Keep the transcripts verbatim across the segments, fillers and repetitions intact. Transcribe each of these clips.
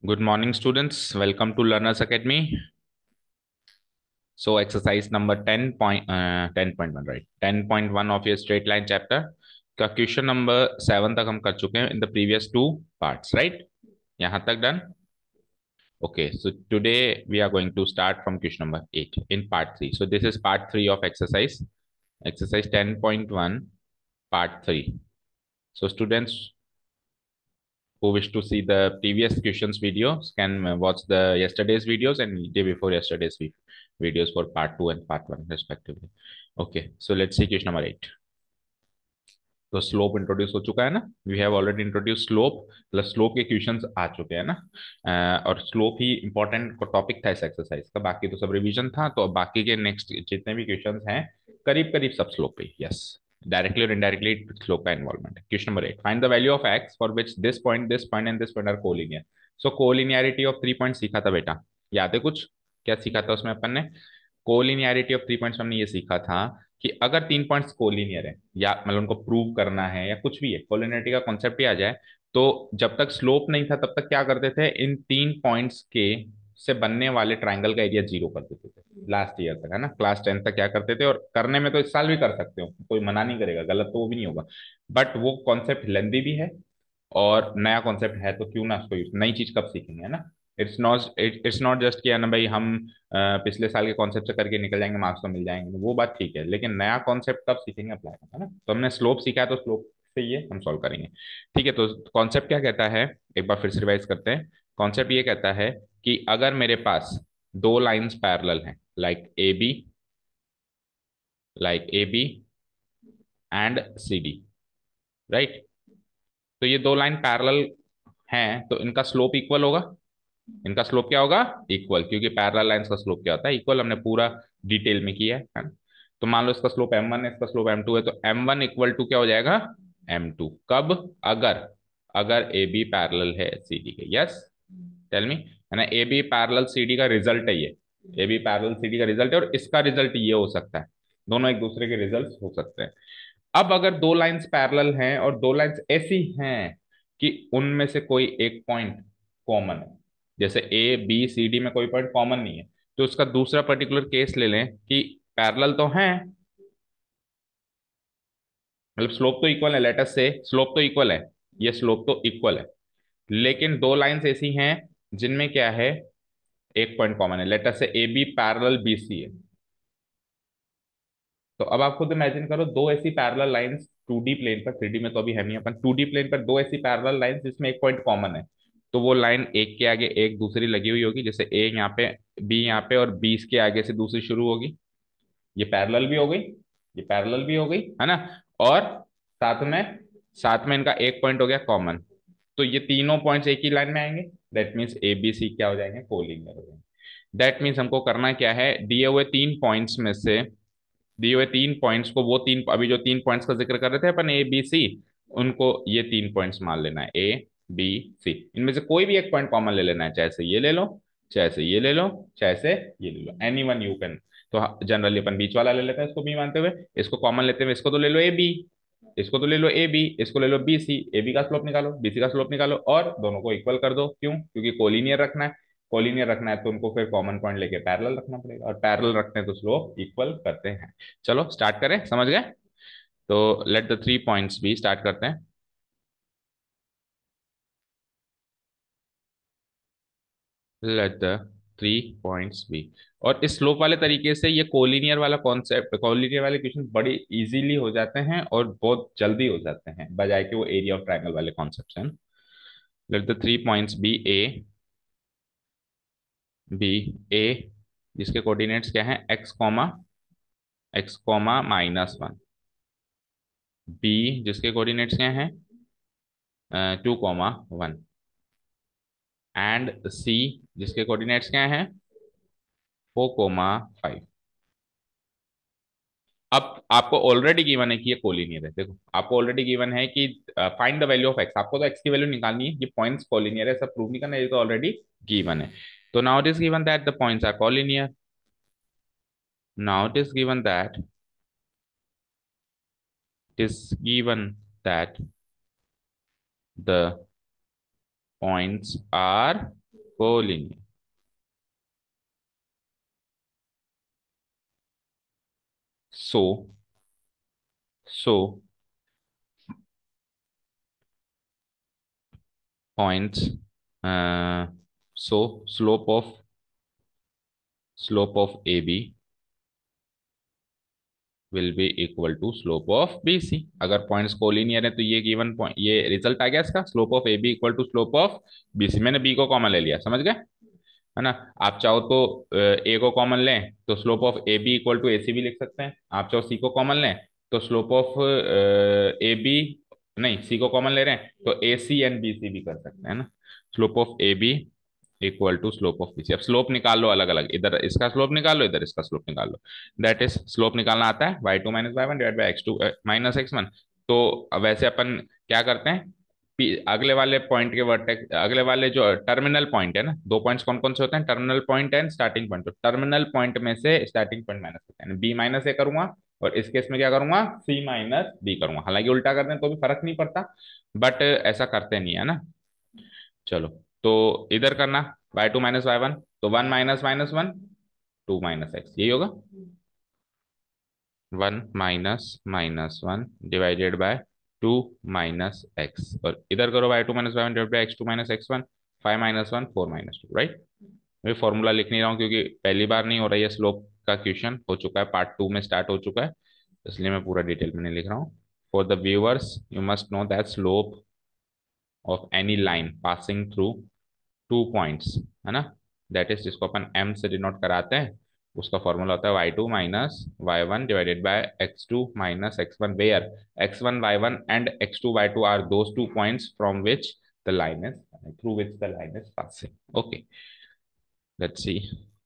Good morning, students. Welcome to Learners Academy. So, exercise number ten point uh, ten point one, right? ten point one of your straight line chapter का question number seven तक हम कर चुके हैं in the previous two parts, right? यहाँ तक done. Okay, so today we are going to start from question number eight in part three. So this is part three of exercise, exercise ten point one, part three. So students who wish to see the previous questions videos can uh, watch the yesterday's videos and day before yesterday's vi- videos for part two and part one respectively. Okay, so let's see question number eight. तो slope introduce हो चुका है ना. We have already introduce slope, plus slope के questions आ चुके हैं ना. अ, और स्लोप ही इंपॉर्टेंट टॉपिक था इस एक्सरसाइज का, बाकी तो सब रिवीजन था. तो अब बाकी के नेक्स्ट जितने भी क्वेश्चंस हैं करीब करीब सब स्लोप पे. यस, डायरेक्टली और इनडायरेक्टली स्लोप का इन्वॉल्वमेंट है. Question number eight, find the value of x for which this point this point and this point are collinear. So collinearity of three point सीखा था बेटा, याद है कुछ? क्या सीखा था उसमें अपन ने? कोलिनियरिटी ऑफ थ्री पॉइंट्स हमने ये सीखा था कि अगर तीन पॉइंट्स कोलिनियर है या मतलब उनको प्रूव करना है या कुछ भी है, कोलिनियरिटी का कॉन्सेप्ट ही आ जाए, तो जब तक स्लोप नहीं था तब तक क्या करते थे, इन तीन पॉइंट्स के से बनने वाले ट्राइंगल का एरिया जीरो कर देते थे लास्ट ईयर तक, है ना. क्लास टेंथ तक क्या करते थे, और करने में तो इस साल भी कर सकते हो, कोई मना नहीं करेगा, गलत तो वो भी नहीं होगा. बट वो कॉन्सेप्ट लेंदी भी है और नया कॉन्सेप्ट है, तो क्यों ना उसको यूज, नई चीज कब सीखेंगे, है ना. It's not it's not just किया ना भाई हम अ, पिछले साल के कॉन्सेप्ट से करके निकल जाएंगे, मार्क्स तो मिल जाएंगे, वो बात ठीक है, लेकिन नया कॉन्सेप्ट कब सीखेंगे अप्लाई करना, है ना. तो हमने स्लोप सीखा है तो स्लोप से ये हम सॉल्व करेंगे. ठीक है, तो कॉन्सेप्ट क्या कहता है, एक बार फिर से रिवाइज करते हैं. कॉन्सेप्ट ये कहता है कि अगर मेरे पास दो लाइंस पैरेलल हैं, like A B, like A B and C D, right. तो ये दो लाइन पैरेलल हैं तो इनका स्लोप इक्वल होगा. इनका स्लोप क्या होगा? इक्वल, क्योंकि पैरेलल लाइंस का स्लोप क्या होता है? इक्वल. हमने पूरा डिटेल में किया है है ना? तो मान लो इसका स्लोप एम वन है, इसका स्लोप एम टू है, तो एम वन इक्वल टू क्या हो जाएगा? M two. कब? अगर अगर ए बी पैरेलल है सी डी के. यस, टेल मी, है ना. A B parallel C D का रिजल्ट है ये. A B parallel C D का रिजल्ट है और इसका रिजल्ट ये हो सकता है. दोनों एक दूसरे के रिजल्ट हो सकते हैं. अब अगर दो लाइंस पैरेलल हैं और दो लाइंस ऐसी हैं कि उनमें से कोई एक पॉइंट कॉमन है, जैसे ए बी सी डी में कोई पॉइंट कॉमन नहीं है, तो उसका दूसरा पर्टिकुलर केस ले लें कि पैरेलल तो हैं, मतलब स्लोप तो इक्वल है, लेटर से स्लोप तो इक्वल है, ये स्लोप तो इक्वल है, लेकिन दो लाइंस ऐसी हैं जिनमें क्या है, एक पॉइंट कॉमन है, लेटर से A B parallel B C है. तो अब आप खुद इमेजिन करो, दो ऐसी parallel lines two D plane पर, थ्री डी में तो अभी है नहीं अपन, टू डी प्लेन पर दो ऐसी पैरेलल लाइंस जिसमें एक पॉइंट कॉमन है. तो वो लाइन एक के आगे एक दूसरी लगी हुई होगी, जैसे ए यहाँ पे, बी यहाँ पे, और बीस के आगे से दूसरी शुरू होगी. ये पैरेलल भी हो गई, ये पैरेलल भी हो गई, है ना. और साथ में साथ में इनका एक पॉइंट हो गया कॉमन. तो ये तीनों पॉइंट्स एक ही लाइन में आएंगे. That means A B C क्या हो जाएंगे? कोलिनियर हो जाएंगे. दैट मीन्स हमको करना क्या है, दिए हुए तीन पॉइंट्स में से, दिए हुए तीन पॉइंट्स को, वो तीन अभी जो तीन पॉइंट्स का जिक्र कर रहे थे अपन ए बी सी, उनको ये तीन पॉइंट्स मान लेना है, ए बी सी. इनमें से कोई भी एक पॉइंट कॉमन ले लेना है, चाहे से ये ले लो, चाहे से ये ले लो, चाहे से ये ले लो, एनी वन यू कैन. तो जनरली अपन बीच वाला ले लेते हैं, इसको बी मानते हुए, इसको कॉमन लेते हुए इसको तो ले लो ए बी, इसको तो ले लो ए बी, इसको ले लो बी सी. ए बी का स्लोप निकालो, बी सी का स्लोप निकालो और दोनों को इक्वल कर दो. क्यों? क्योंकि कोलिनियर रखना है. कोलिनियर रखना है तो उनको फिर कॉमन पॉइंट लेके पैरेलल रखना पड़ेगा, और पैरेलल रखते हैं तो स्लोप इक्वल करते हैं. चलो स्टार्ट करें, समझ गए? तो लेट द थ्री पॉइंट्स भी स्टार्ट करते हैं. Let the three points be. और इस स्लोप वाले तरीके से ये कोलिनियर वाला कॉन्सेप्ट, कोलिनियर वाले क्वेश्चन बड़े इजीली हो जाते हैं और बहुत जल्दी हो जाते हैं, बजाय कि वो एरिया ऑफ ट्रायंगल वाले कॉन्सेप्ट हैं. Let the three points be A, B A जिसके कोऑर्डिनेट्स क्या हैं, x comma x comma minus one, B जिसके कोऑर्डिनेट्स क्या हैं, two comma one, and C जिसके कोऑर्डिनेट्स क्या हैं, फोर कोमा फाइव. अब आपको ऑलरेडी गिवन है कि ये कोलिनियर है. देखो, आपको ऑलरेडी गिवन है कि find the value of x, आपको तो एक्स की वैल्यू निकालनी है, ये पॉइंट्स कोलिनियर है, सब प्रूव नहीं करना, ये तो ऑलरेडी गिवन है. तो now it is given that the points are collinear. Now it is given that it is given that the points are collinear. So so points, so slope of slope of A B will be equal to slope of B C. अगर points collinear है तो ये given point, ये result आ गया इसका, slope of A B equal to slope of B C. मैंने B को कॉमन ले लिया, समझ गए, है ना। आप चाहो तो ए को कॉमन लें तो slope of A B equal to A C भी लिख सकते हैं। आप चाहो सी को कॉमन लें तो स्लोप ऑफ ए बी, नहीं सी को कॉमन ले रहे हैं तो ए सी एंड बी सी भी कर सकते हैं ना। Slope of A B equal to slope of B C. अब स्लोप निकाल लो अलग अलग, इधर इसका स्लोप निकाल लो, इधर इसका स्लोप निकाल लो। दैट इज स्लोप निकालना आता है Y two minus Y one divide by x two minus x one. तो वैसे अपन क्या करते हैं, पी- अगले वाले पॉइंट के वर्टेक्स, अगले वाले जो टर्मिनल पॉइंट है ना, दो पॉइंट्स कौन कौन से होते हैं, terminal point and starting point. तो टर्मिनल पॉइंट में से स्टार्टिंग पॉइंट माइनस करते हैं, बी माइनस ए करूंगा, और इस केस में क्या करूंगा, सी माइनस बी करूंगा। हालांकि उल्टा कर दें तो भी फर्क नहीं पड़ता, बट ऐसा करते नहीं है ना। चलो, तो इधर करना y two minus Y one, तो one minus minus one, two minus x, यही होगा। One minus minus one divided by two minus x, और इधर करो y two minus Y one divide by x two minus x one, five minus one four minus two, right. मैं formula लिख नहीं रहा हूँ क्योंकि पहली बार नहीं हो रही है, स्लोप का क्वेश्चन हो चुका है, पार्ट टू में स्टार्ट हो चुका है, इसलिए मैं पूरा डिटेल में नहीं लिख रहा हूँ। For the viewers you must know that slope of any line passing through two points, है ना, दैट इज जिसको अपन एम से डिनोट कराते हैं, उसका फॉर्मूला होता है Y two minus Y one divided by x two minus x one, where x one Y one and x two Y two are those two points from which the line is, through which the line is passing. Okay, let's see.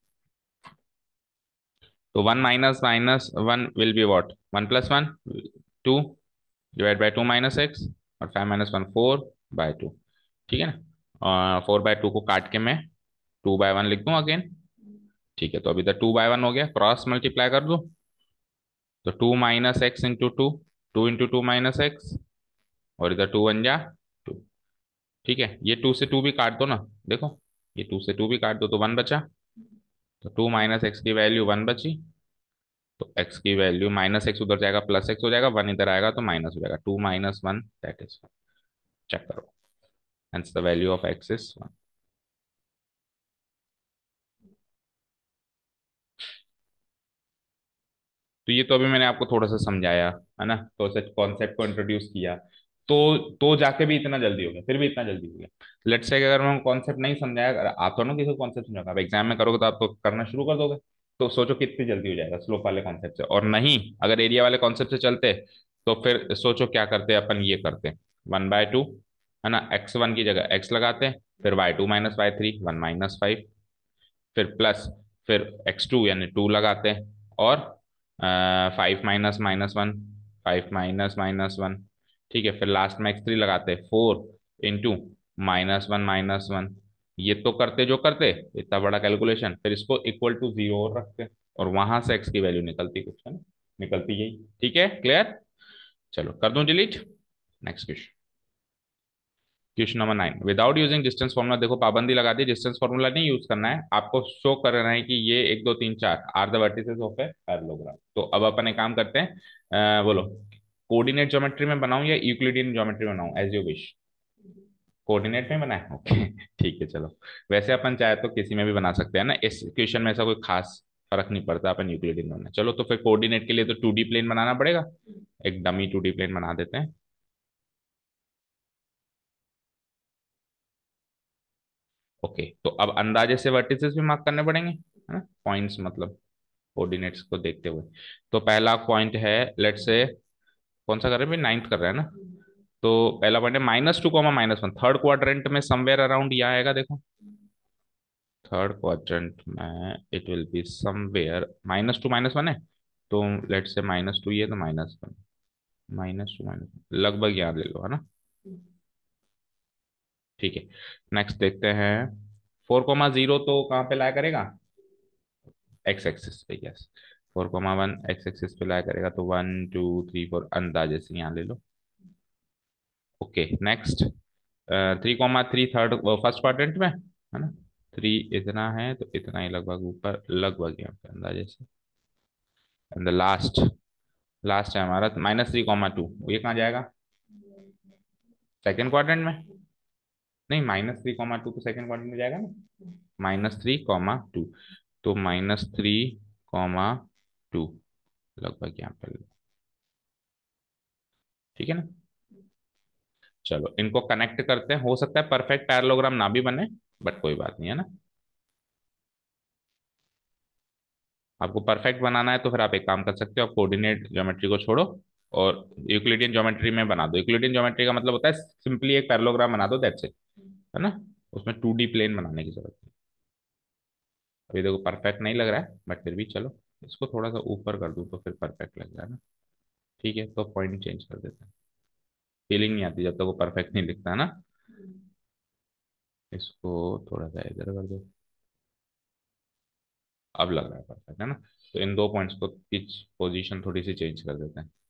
तो one minus minus one will be what, one plus one, two divide by two minus x, और five minus one four by two, ठीक है ना। Four by to को काट के मैं to by one लिख दूं अगेन, ठीक है। तो अभी तक टू बाय वन हो गया, क्रॉस मल्टीप्लाई कर दो, तो two minus x into two, two into two minus x, और इधर टू वन जा टू, ठीक है। ये टू से टू भी काट दो ना, देखो ये टू से टू भी काट दो तो वन बचा, तो टू माइनस एक्स की वैल्यू वन बची, तो एक्स की वैल्यू माइनस एक्स उधर जाएगा प्लस एक्स हो जाएगा, वन इधर आएगा तो माइनस हो जाएगा, two minus one that is one. Check करो, hence the value of x is one. तो ये तो अभी मैंने आपको थोड़ा सा समझाया, है ना, तो ऐसे कॉन्सेप्ट को इंट्रोड्यूस किया, तो तो जाके भी इतना जल्दी हो गया, फिर भी इतना जल्दी हो गया। लेट्स से अगर मैं कॉन्सेप्ट नहीं समझाया, अगर आप तो ना किसी को कॉन्सेप्ट समझाओगे, आप एग्जाम में करोगे तो आप तो करना शुरू कर दोगे, तो सोचो कितनी जल्दी हो जाएगा स्लोप वाले कॉन्सेप्ट से। और नहीं, अगर एरिया वाले कॉन्सेप्ट से चलते तो फिर सोचो क्या करते, अपन ये करते वन बाय टू, है ना, एक्स वन की जगह एक्स लगाते हैं, फिर y two minus y three, one minus five, फिर प्लस, फिर एक्स टू यानी टू लगाते हैं, और five minus minus one, five minus minus one, ठीक है। फिर लास्ट में एक्स थ्री लगाते हैं, four into minus one minus one. ये तो करते जो करते इतना बड़ा कैलकुलेशन, फिर इसको इक्वल टू जीरो और रखते, और वहां से एक्स की वैल्यू निकलती कुछ, है ना, निकलती यही, ठीक है, क्लियर। चलो कर दूं delete, next question. Question number nine, without using distance formula, देखो पाबंदी लगा दी, डिस्टेंस फॉर्मूला नहीं यूज करना है आपको, शो करना है कि ये एक दो तीन चार are the vertices of a parallelogram. तो अब अपन एक काम करते हैं, अ, बोलो कोऑर्डिनेट ज्योमेट्री में बनाऊं या यूक्लिडियन ज्योमेट्री में बनाऊं, एज यू विश। कोऑर्डिनेट में बनाए, ओके ठीक है चलो। वैसे अपन चाहे तो किसी में भी बना सकते हैं ना, इस क्वेश्चन में ऐसा कोई खास फर्क नहीं पड़ता, अपन यूक्लिडियन बनाना। चलो तो फिर कोऑर्डिनेट के लिए तो टू डी प्लेन बनाना पड़ेगा, एक डमी टू डी प्लेन बना देते हैं। ओके, तो अब अंदाजे से वर्टिसेस भी मार्क करने पड़ेंगे, है ना, पॉइंट्स मतलब कोऑर्डिनेट्स को देखते हुए। तो पहला पॉइंट है, लेट्स से कौन सा कर रहे हैं भाई, नाइन्थ कर रहे हैं ना। तो पहला पॉइंट है minus two comma minus one, third quadrant में समवेयर अराउंड यहाँ आएगा, देखो थर्ड क्वाड्रेंट में it will be somewhere, minus two minus one है, तो लेट्स से माइनस टू, ये तो minus one, minus two minus लगभग यहाँ ले लो, है ना, ठीक है। नेक्स्ट देखते हैं, फोर कोमा जीरो तो कहाँ पे लाया करेगा, एक्स एक्सिस पे, yes, four comma one x axis पे लाया करेगा, तो वन टू थ्री फोर अंदाजे से यहाँ ले लो। Okay next, three comma three third first quadrant में, है ना, थ्री इतना है तो इतना ही लगभग ऊपर, लगभग यहाँ पे अंदाजे से। एंड द लास्ट, लास्ट है हमारा माइनस थ्री कॉमा टू, ये कहाँ जाएगा? सेकेंड क्वाड्रेंट में। नहीं, माइनस थ्री कॉमा टू तो सेकेंड क्वाड्रेंट में जाएगा ना, माइनस थ्री कॉमा टू। तो माइनस थ्री कॉमा टू लगभग यहाँ पे, ठीक है ना। चलो इनको कनेक्ट करते हैं, हो सकता है परफेक्ट पैरेललोग्राम ना भी बने, बट कोई बात नहीं है ना। आपको परफेक्ट बनाना है तो फिर आप एक काम कर सकते हो, आप कोऑर्डिनेट ज्योमेट्री को छोड़ो और यूक्लिडियन ज्योमेट्री में बना दो। यूक्लिडियन ज्योमेट्री का मतलब होता है सिंपली एक पैरेललोग्राम बना दो, दैट्स इट, है ना। उसमें टू डी प्लेन बनाने की जरूरत नहीं। अभी देखो परफेक्ट नहीं लग रहा है, बट फिर भी चलो इसको थोड़ा सा ऊपर कर दूं तो फिर परफेक्ट लग रहा है ना। ठीक है, तो पॉइंट चेंज कर देते हैं। फीलिंग नहीं आती जब तक वो परफेक्ट नहीं दिखता है ना। इसको थोड़ा सा इधर कर दो, अब लग रहा है परफेक्ट है ना। तो इन दो पॉइंट्स को पिच पोजीशन थोड़ी सी चेंज कर देते हैं।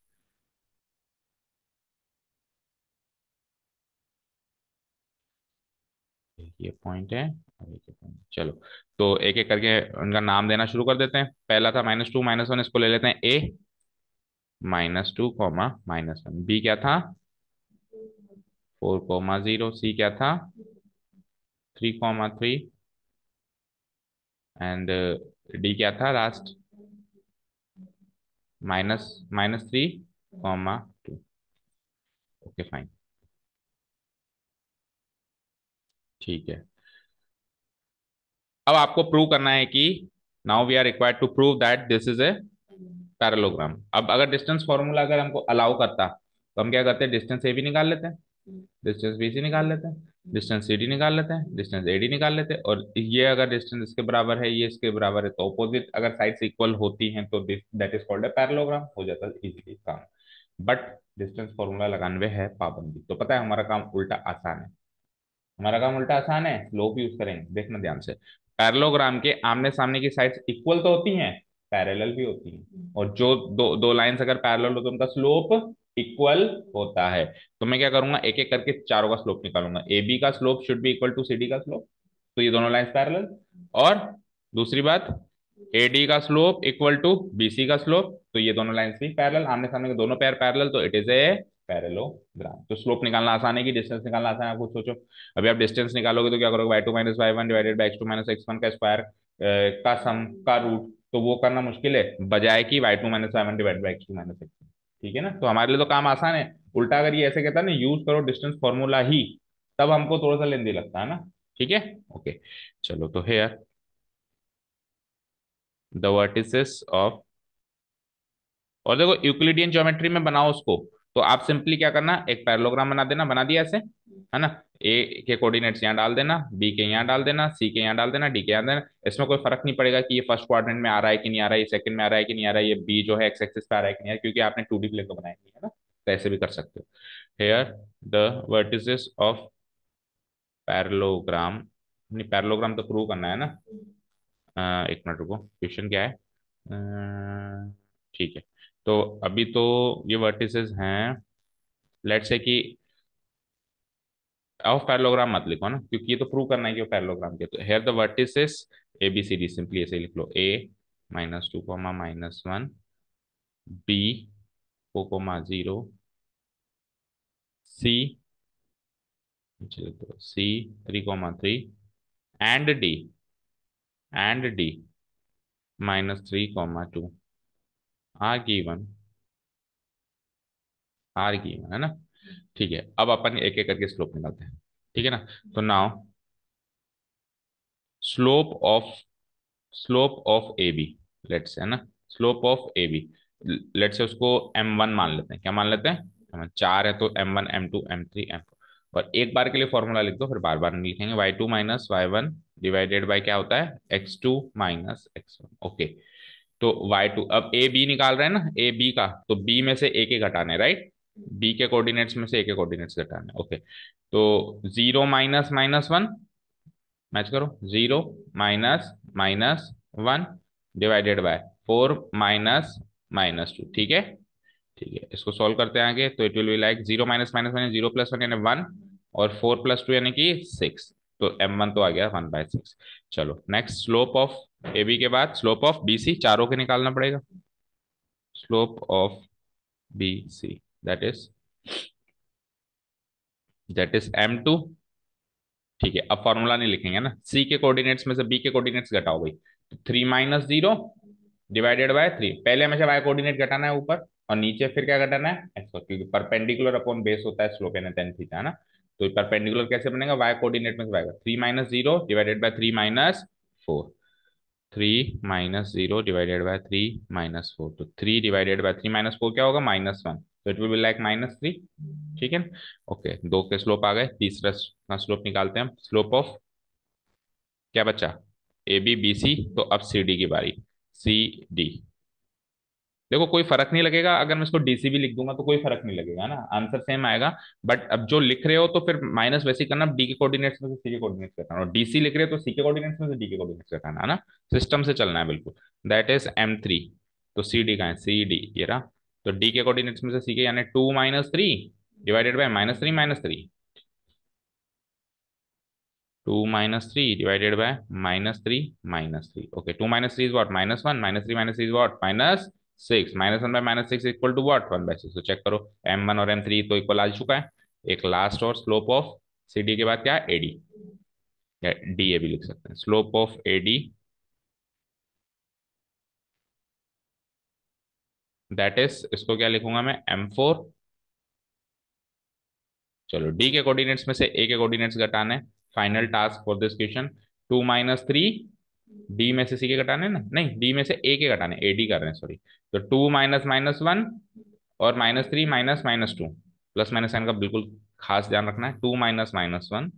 एक ये पॉइंट है और एक ये पॉइंट, चलो। तो एक एक करके उनका नाम देना शुरू कर देते हैं। पहला था माइनस टू माइनस वन, इसको ले लेते हैं A. Minus two comma minus one. B क्या था? Four comma zero. सी क्या था? Three comma three. And D क्या था last? Minus minus three comma two. Okay fine, ठीक है। अब आपको प्रूव करना है कि now we are required to prove that this is a parallelogram. अब अगर डिस्टेंस फॉर्मूला अगर हमको अलाउ करता तो हम क्या करते हैं, डिस्टेंस ए भी निकाल लेते हैं, डिस्टेंस बी सी निकाल लेते हैं, डिस्टेंस सी डी निकाल लेते हैं, डिस्टेंस ए डी निकाल लेते हैं। और ये अगर डिस्टेंस इसके बराबर है, ये इसके बराबर है, तो ऑपोजिट अगर साइड्स इक्वल होती हैं तो that is called a parallelogram, हो जाता है इजीली काम। बट डिस्टेंस फॉर्मूला लगाने में है पाबंदी, तो पता है हमारा काम उल्टा आसान है। हमारा काम उल्टा आसान है, स्लोप यूज करेंगे, देखना ध्यान से। पैरेललोग्राम के आमने सामने की साइड्स इक्वल तो होती हैं, पैरेलल भी होती हैं। और जो दो दो लाइंस अगर पैरेलल हो तो उनका स्लोप इक्वल होता है। तो मैं क्या करूंगा, एक एक करके चारों का स्लोप निकालूंगा। ए बी का slope should be equal to C D का स्लोप, तो ये दोनों लाइंस पैरेलल। और दूसरी बात, ए डी का slope equal to B C का स्लोप, तो ये दोनों लाइंस भी पैरेलल, आमने सामने के दोनों पैर पैरेलल, तो इट इज ए पैरेललोग्राम। तो स्लोप निकालना आसान है कि डिस्टेंस निकालना आसान है, आप खुद सोचो। अभी आप डिस्टेंस निकालोगे तो क्या करोगे, y two minus Y one divided by x two minus x one का स्क्वायर का सम का रूट, तो वो करना मुश्किल है बजाय कि y two minus Y one divided by x two minus x one. ठीक है ना, तो हमारे लिए तो काम आसान है। उल्टा अगर ये ऐसे कहता है ना, यूज करो डिस्टेंस फॉर्मूला ही, तब हमको थोड़ा सा लेंदी लगता है ना। ठीक है, ओके। चलो तो हेयर द वर्टिसेस ऑफ, और देखो यूक्लिडियन ज्योमेट्री में बनाओ उसको, तो आप सिंपली क्या करना, एक पैरेललोग्राम बना देना, बना दिया ऐसे, है ना। ए के कोऑर्डिनेट्स यहाँ डाल देना, बी के यहाँ डाल देना, सी के यहाँ डाल देना, डी के यहाँ देना। इसमें कोई फर्क नहीं पड़ेगा कि ये फर्स्ट क्वाड्रेंट में आ रहा है कि नहीं आ रहा है, ये सेकंड में आ रहा है कि नहीं आ रहा है, ये बी जो है एक्स एक्सिस पे आ रहा है कि नहीं आ रहा है, क्योंकि आपने टू डी प्लेन तो बनाया नहीं है ना, तो ऐसे भी कर सकते हो। Here the vertices of parallelogram, नहीं पैरेललोग्राम तो प्रूव करना है ना। अ, एक मिनट रुको, क्वेश्चन क्या है? अ, ठीक है, तो अभी तो ये वर्टिसेस हैं, लेट्स से कि ऑफ पैरेललोग्राम मत लिखो ना, क्योंकि ये तो प्रूव करना है कि वो पैरेललोग्राम के। तो here the vertices A B C D, simply ऐसे ही लिख लो, A minus two comma minus one, B four comma zero, C, लिख दो C three comma three, and D, and D minus three comma two are given, are given है ना। ठीक है, अब अपन एक एक करके स्लोप निकालते हैं, ठीक है ना। तो now slope of, slope of A B, let's है ना, slope of A B, let's say उसको एम वन मान लेते हैं। क्या मान लेते हैं? M one. चार है तो M one M two M three M four, और एक बार के लिए फॉर्मूला लिख दो, फिर बार बार नहीं लिखेंगे। Y two minus Y one divided by क्या होता है, x two minus x one. Okay, तो वाई टू, अब ए बी निकाल रहे हैं ना, ए बी का, तो बी में से एक एक घटाने, राइट, बी के कोऑर्डिनेट्स में से एक एक कोऑर्डिनेट्स घटाने। ओके, तो zero minus minus one, match करो, zero minus minus one divided by four minus minus two. ठीक है, ठीक है, इसको सॉल्व करते हैं आगे, तो it will be like zero minus minus one, zero plus one यानी वन, और फोर प्लस टू यानी कि सिक्स। तो एम वन तो आ गया वन बाय सिक्स। चलो next, slope of A B के बाद स्लोप ऑफ बी सी, चारों के निकालना पड़ेगा। Slope of B C that is that is M two. ठीक है, अब फॉर्मूला नहीं लिखेंगे ना, सी के कोऑर्डिनेट्स में से बी के कोऑर्डिनेट्स घटाओ भाई। तो three minus zero divided by three, पहले हमेशा वाई कोऑर्डिनेट घटाना है ऊपर, और नीचे फिर क्या घटाना है एक्स, क्योंकि परपेंडिकुलर अपॉन बेस होता है स्लोप यानी टेन थीटा, है ना। तो परपेंडिकुलर कैसे बनेगा, वाई कोऑर्डिनेट में से आएगा three minus zero divided by three minus four. Three minus zero divided by three minus four, तो three divided by three minus four क्या होगा, माइनस वन, तो it will be like minus three. ठीक है। Okay, दो के slope आ गए, तीसरा का स्लोप निकालते हैं हम। स्लोप ऑफ क्या बचा, ए बी बी सी, तो अब सी डी की बारी। सी डी, देखो कोई फर्क नहीं लगेगा, अगर मैं इसको डीसी भी लिख दूंगा तो कोई फर्क नहीं लगेगा ना, आंसर सेम आएगा। बट अब जो लिख रहे हो तो फिर माइनस वैसे ही करना, डी के कोऑर्डिनेट्स में से सी के कोऑर्डिनेट्स करना, और डीसी लिख रहे हो तो सी के कोऑर्डिनेट्स में से डी के कोऑर्डिनेट्स करना है ना। सिस्टम से चलना है बिल्कुल। That is M three. तो सी डी का है, सी डी ये रहा। तो डी के कोऑर्डिनेट्स में से सी के, यानी two minus three divided by minus three minus three, two minus three divided by minus three minus three. Okay, two minus three is what, minus one, minus three minus three is what, minus six, minus one by minus six equal to what, one by six. तो check करो, M one और M three तो equal आ चुका है। एक last और slope of C D के बाद क्या है, एडी, या डी ए भी लिख सकते हैं। Slope of AD that is, इसको क्या लिखूंगा मैं, एम फोर। चलो डी के कोऑर्डिनेट्स में से ए के कोऑर्डिनेट्स घटाने, final task for this question. Two minus three, D में से सी के घटाने ना, नहीं डी में से ए के घटाने, ए डी कर रहे हैं सॉरी। तो टू माइनस माइनस वन, और minus three minus minus two, plus minus sign का बिल्कुल खास ध्यान रखना है। Two minus minus one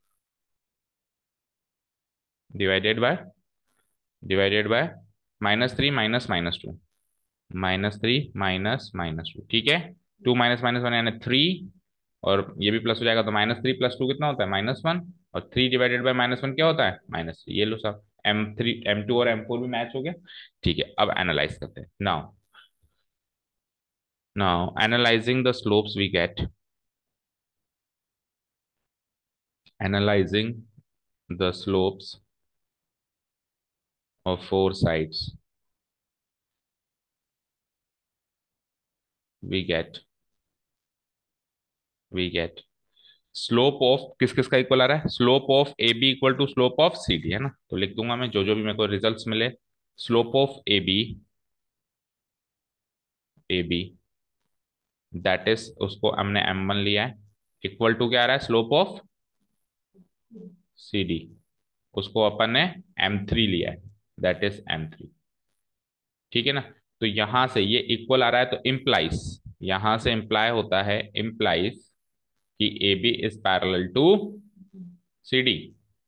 divided by divided by minus three minus minus two, minus three minus minus two. ठीक है, टू माइनस माइनस वन यानी थ्री, और ये भी प्लस हो जाएगा, तो माइनस थ्री प्लस टू कितना होता है, माइनस वन, और three divided by minus one क्या होता है, माइनस थ्री। ये लो सब, एम थ्री एम टू और एम फोर भी मैच हो गया। ठीक है, अब एनालाइज करते हैं। Now now analyzing the slopes we get, analyzing the slopes of four sides we get we get slope of किस किस का इक्वल आ रहा है, slope of A B equal to slope of C D, है ना। तो लिख दूंगा मैं जो जो भी मेरे को रिजल्ट्स मिले। Slope of A B A B that is, उसको हमने एम वन लिया है, इक्वल टू क्या आ रहा है, स्लोप ऑफ सी डी, उसको अपन ने एम थ्री लिया है, दैट इज एम थ्री। ठीक है ना। तो यहां से ये इक्वल आ रहा है, तो इम्प्लाइज, यहां से इम्प्लाई होता है, इम्प्लाइज कि A B is parallel to C D.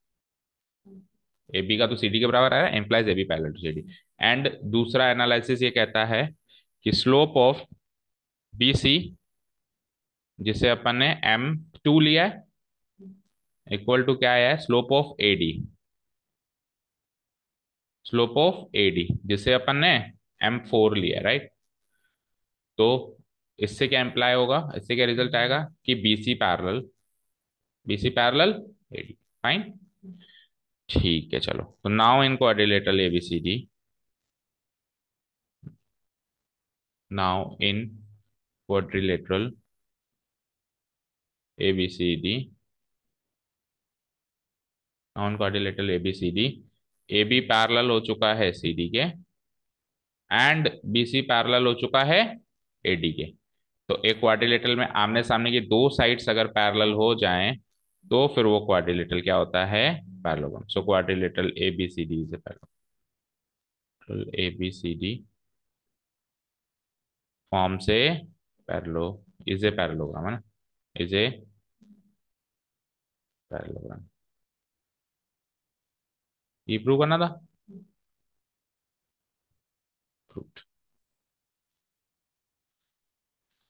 A B का तो सी डी के बराबर आ रहा है, implies A B parallel to C D. And दूसरा एनालिसिस ये कहता है कि स्लोप ऑफ बी सी, जिसे अपन ने एम टू लिया है, इक्वल टू क्या है, slope of A D, slope of A D जिसे अपन ने एम फोर लिया, राइट। तो इससे क्या इंप्लाई होगा, इससे क्या रिजल्ट आएगा कि B C parallel B C parallel A D. Fine. ठीक है, चलो तो now in quadrilateral A B C D, now in quadrilateral A B C D, now in quadrilateral A B C D, A B parallel हो चुका है C D के, and B C parallel हो चुका है ए डी के। तो एक क्वाड्रिलेटरल में आमने सामने की दो साइड्स अगर पैरेलल हो जाएं, तो फिर वो क्वाड्रिलेटरल क्या होता है, parallelogram. So quadrilateral A B C D is a parallelogram, A B C D form से पैरेलो इज ए पैरेललोग्राम, है ना, इज ए पैरेललोग्राम। ये प्रूव करना था, प्रूव।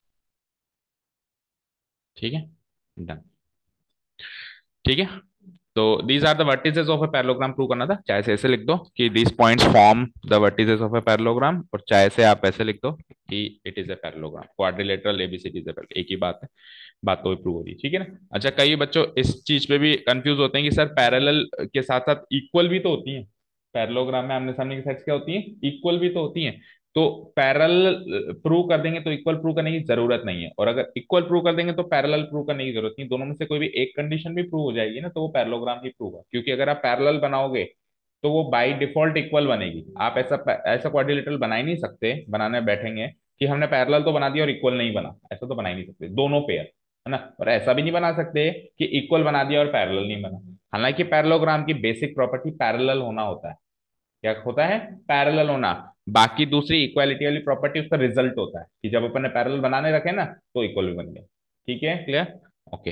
ठीक है, डन। ठीक है, तो these are the vertices of a parallelogram prove करना था, चाहे से ऐसे लिख दो कि these points form the vertices of a parallelogram, और चाहे से आप ऐसे लिख दो कि it is a parallelogram, quadrilateral ABCD is a parallel, एक ही बात है, बात तो प्रूव हो रही है, ठीक है ना। अच्छा, कई बच्चों इस चीज पे भी कंफ्यूज होते हैं कि सर पैरेलल के साथ साथ इक्वल भी तो होती है, पैरेललोग्राम में आमने सामने की साइड्स क्या होती है, इक्वल भी तो होती है। तो पैरेलल प्रूव कर देंगे तो इक्वल प्रूव करने की जरूरत नहीं है, और अगर इक्वल प्रूव कर देंगे तो पैरेलल प्रूव करने की जरूरत नहीं, दोनों में से कोई भी एक कंडीशन भी प्रूव हो जाएगी ना, तो वो पैरेललोग्राम ही प्रूव है, क्योंकि अगर आप पैरेलल बनाओगे तो वो बाय डिफॉल्ट इक्वल बनेगी। आप ऐसा ऐसा क्वाड्रिलेटरल बना ही नहीं सकते, बनाने बैठेंगे कि हमने पैरेलल तो बना दिया और इक्वल नहीं बना, ऐसा तो बना ही नहीं सकते, दोनों पेयर है ना। और ऐसा भी नहीं बना सकते कि इक्वल बना दिया और पैरेलल नहीं बना। हालांकि पैरेललोग्राम की बेसिक प्रॉपर्टी पैरेलल होना होता है, क्या होता है, पैरेलल होना। बाकी दूसरी इक्वालिटी वाली प्रॉपर्टी उसका रिजल्ट होता है कि जब अपन ने पैरेलल बनाने रखे ना तो इक्वल भी बन गया। ठीक है, क्लियर, ओके।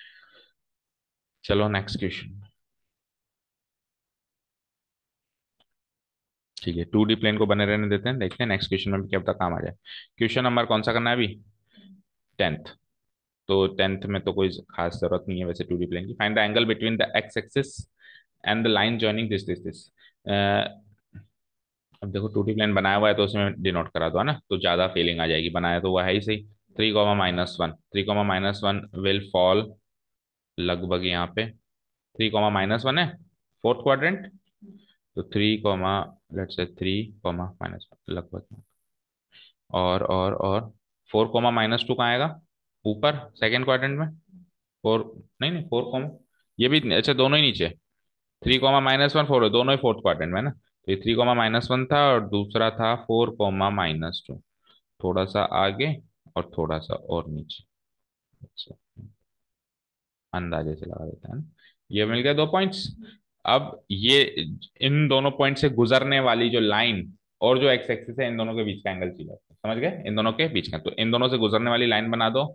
चलो नेक्स्ट क्वेश्चन। ठीक है, टू डी प्लेन को बने रहने देते हैं, देखते हैं नेक्स्ट क्वेश्चन में भी क्या पता काम आ जाए। क्वेश्चन नंबर कौन सा करना है अभी, टेंथ। तो टेंथ में तो कोई खास जरूरत नहीं है वैसे टू डी प्लेन की। Find the angle between the x axis and the line joining this this this. अब देखो टू डी प्लेन बनाया हुआ है तो उसमें डिनोट करा दो है ना, तो ज्यादा फीलिंग आ जाएगी, बनाया तो हुआ है ही सही। Three comma minus one, three comma minus one will fall लगभग यहाँ पे, थ्री कॉमा माइनस वन है फोर्थ क्वाड्रेंट, तो three comma let's say three comma minus one लगभग, और और और फोर कॉमा माइनस टू कहाँ आएगा, ऊपर सेकेंड क्वाड्रेंट में, फोर, नहीं नहीं फोर कॉमा, ये भी अच्छा दोनों ही नीचे, three comma minus one four दोनों ही फोर्थ क्वाड्रेंट में है ना। तो ये थ्री कॉमा माइनस वन था और दूसरा था फोर कॉमा माइनस टू, थोड़ा सा आगे और थोड़ा सा और नीचे। अच्छा, अंदाजे से लगा देता है ना। ये मिल गया दो पॉइंट्स। अब ये इन दोनों पॉइंट से गुजरने वाली जो लाइन और जो एक्स एक्सिस है, इन दोनों के बीच का एंगल चाहिए, समझ गए, इन दोनों के बीच का, तो इन दोनों से गुजरने वाली लाइन बना दो,